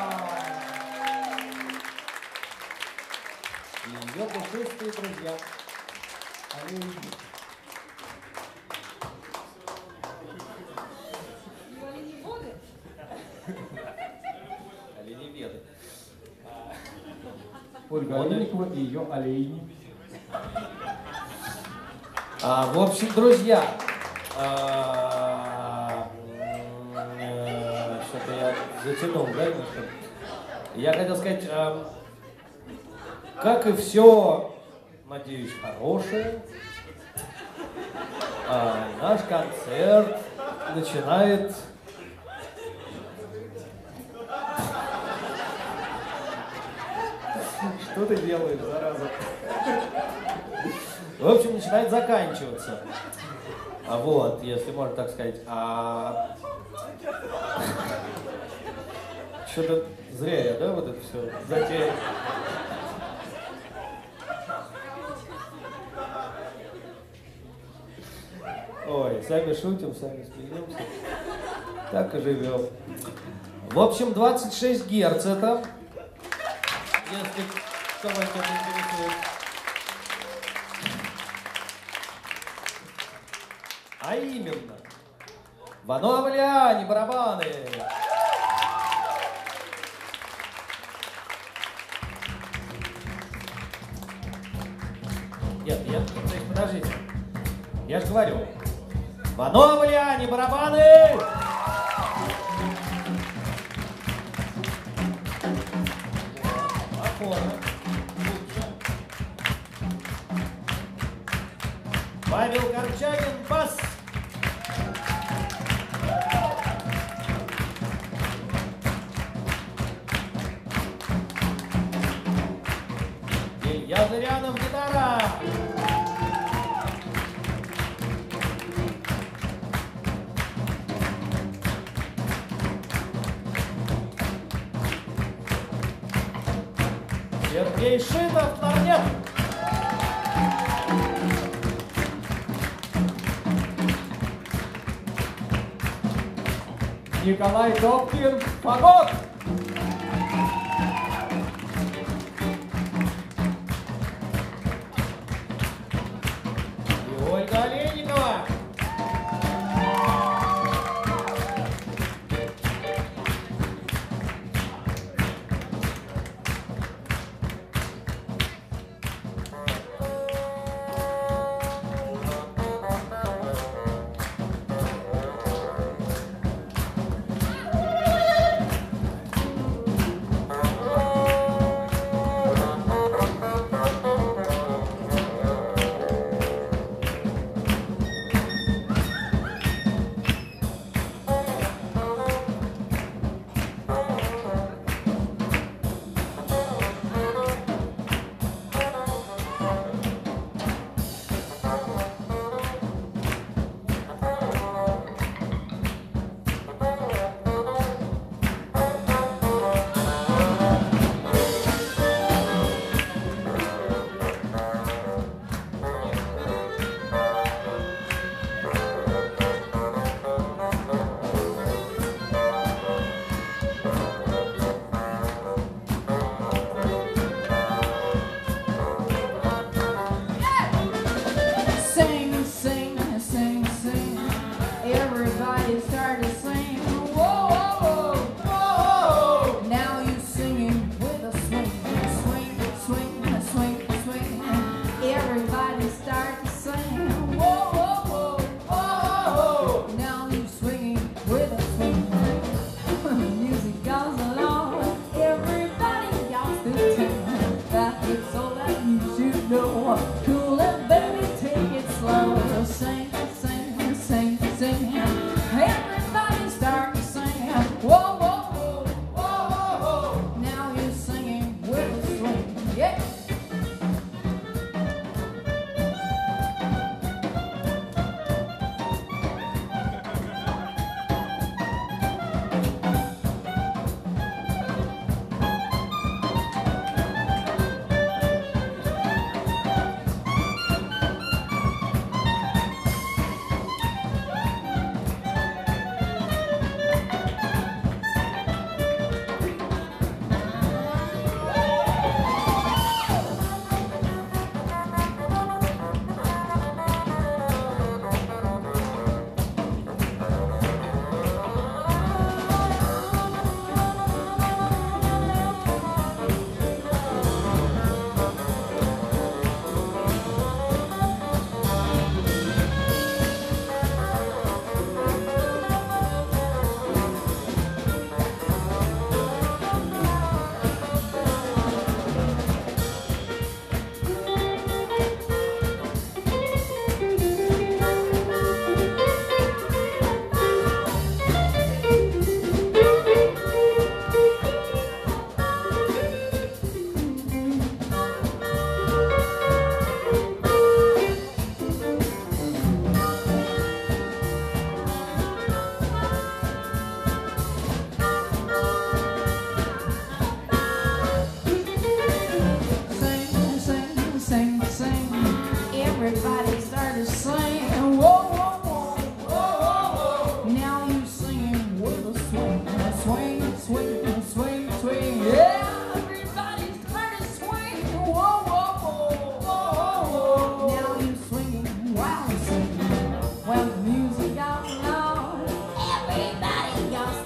И ее пушистые друзья. Олейники. Оленеведы. Ольга Олейникова и ее олейни. В общем, друзья, что-то я затянул, да, немножко? Я хотел сказать, как и все, надеюсь, хорошее, наш концерт начинает... Что ты делаешь, зараза? В общем, начинает заканчиваться. Вот, если можно так сказать. Что-то зря я, да, вот это все затеял. Ой, сами шутим, сами смеемся. Так и живем. В общем, 26 Гц это, если кого-то это интересует. А именно, Вано Амалиани, барабаны. Нет, подождите. Я же говорю. Вано Амалиани, барабаны. Оформа. Павел Корчагин, бас. Илья Зырянов, гитара. Сергей Шитов, кларнет. Николай Добкин, фагот! И Ольга Олейникова.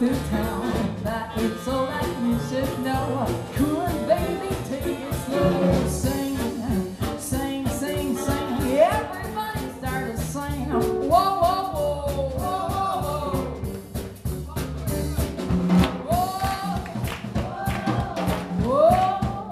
through town. That is all that you should know. Come on, baby, take it slow. Sing, sing, sing, sing. Everybody start to sing. Whoa, whoa, whoa, whoa, whoa, whoa.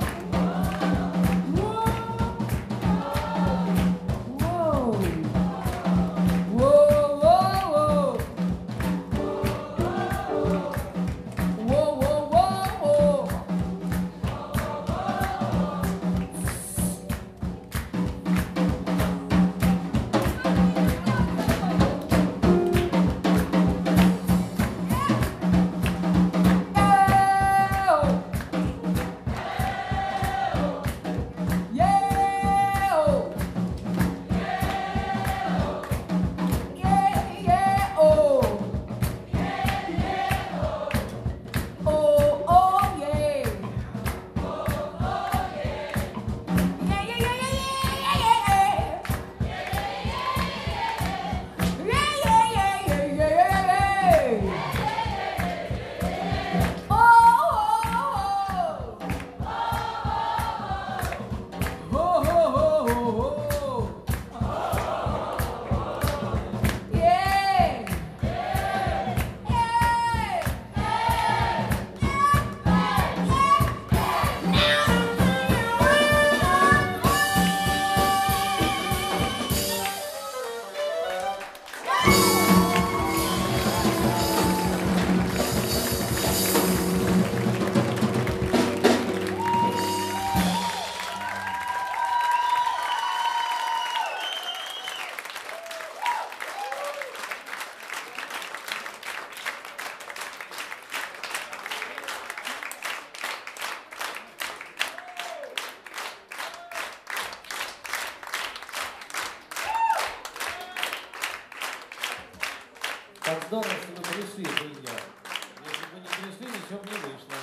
Так здорово, что вы пришли, друзья. Если бы не пришли, ничего бы не вышло.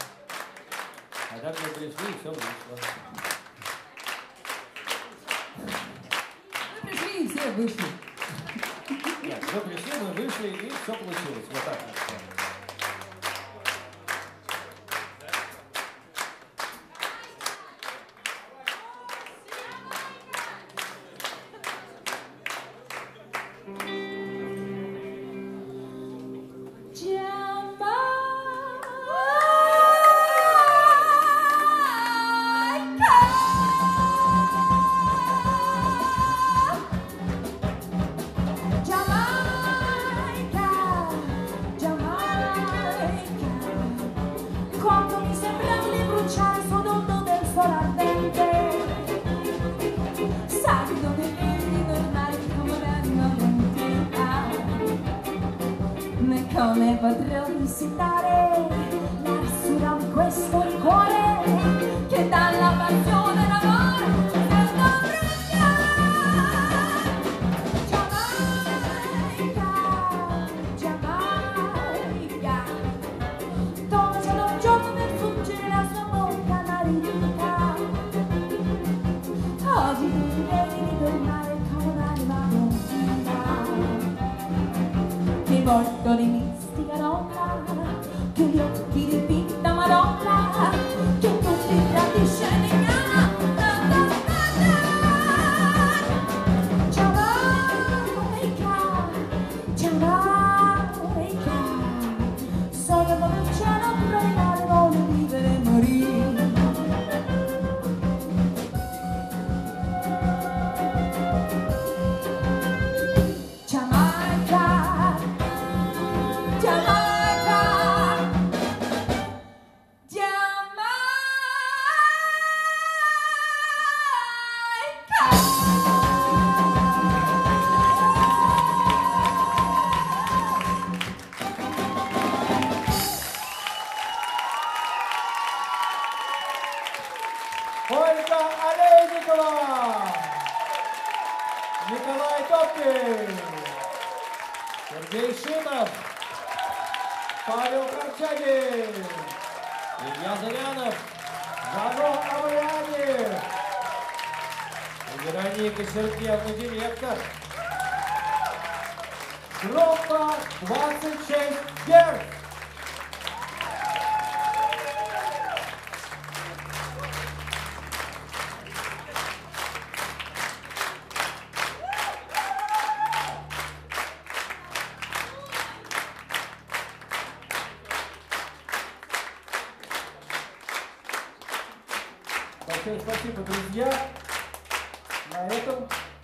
А так вы пришли, и все вышло. Вы пришли, и все вышли. Нет, вы пришли, мы вышли, и все получилось. Вот так вот. Come potrò visitare la rassura di questo cuore che dalla passione d'amore sento bruciare. Giamaica, Giamaica, dove c'è un giorno per fuggire la sua bocca marita. Oggi devi ritornare come un'anima perdita. Ti porto di mistica donna, che gli occhi di vita Madonna, che non ti tradisce nemmeno. Giamaica, Giamaica, sogno come il cielo pregare, voglio vivere e morire. Ольга Олейникова, Николай Топкин, Сергей Шитов, Павел Корчагин, Илья Зырянов, Жано Авлянев, Вероника Сергеевна, директор. группа 26 Герц. Большое спасибо, друзья. На этом...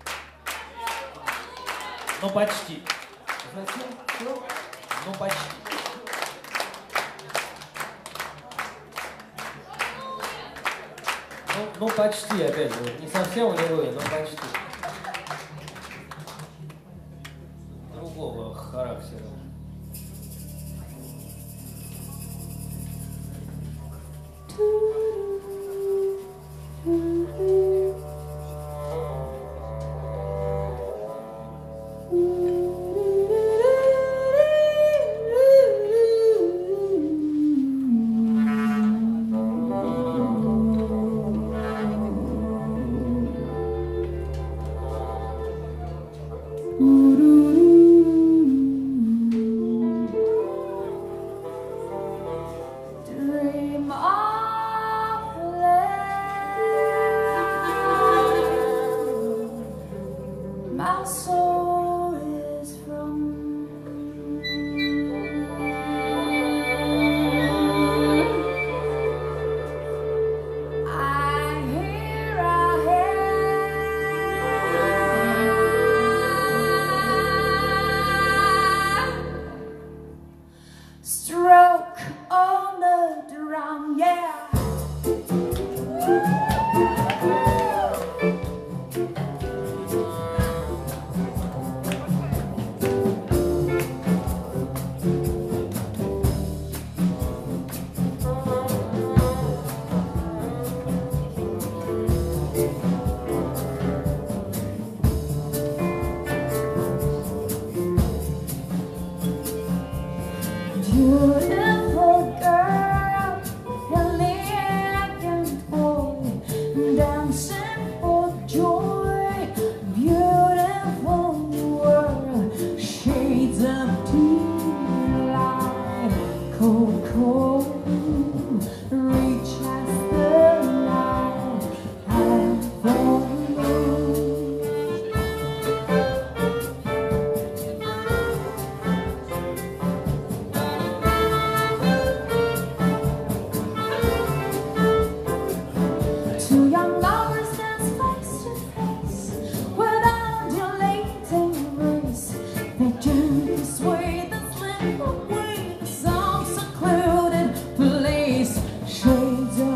Ну, почти. Зачем? Все? Ну, почти. Ну, почти, опять же. Не совсем волевые, но почти. Другого характера. Dream of land. My soul is from. I hear stroke on the drum, yeah. Beautiful girl, elegant boy, dancing for joy. Beautiful world, shades of delight. Cold, cold, reach as the light. I fall in love. Two young lovers dance face to face with undulating embrace. They gently sway the slip away to some secluded place. Shades of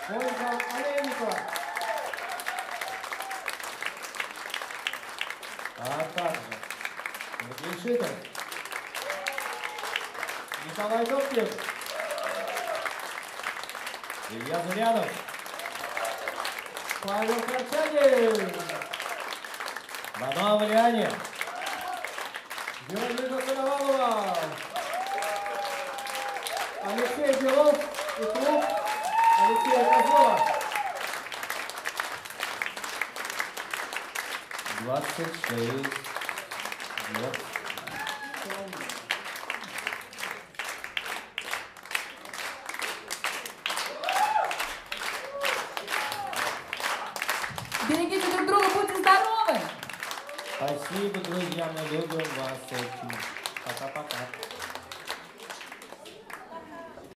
Ольга Олейникова. А также Сергей Шитов, Николай Добкин, Илья Зырянов, Павел Крачанин. Мано Влияние, Вероника Коновалова. Алексей Белов и клуб Алексея Козлова. 26 лет. Берегите друг друга, будьте здоровы! Спасибо, друзья, мы любим вас очень. Пока-пока.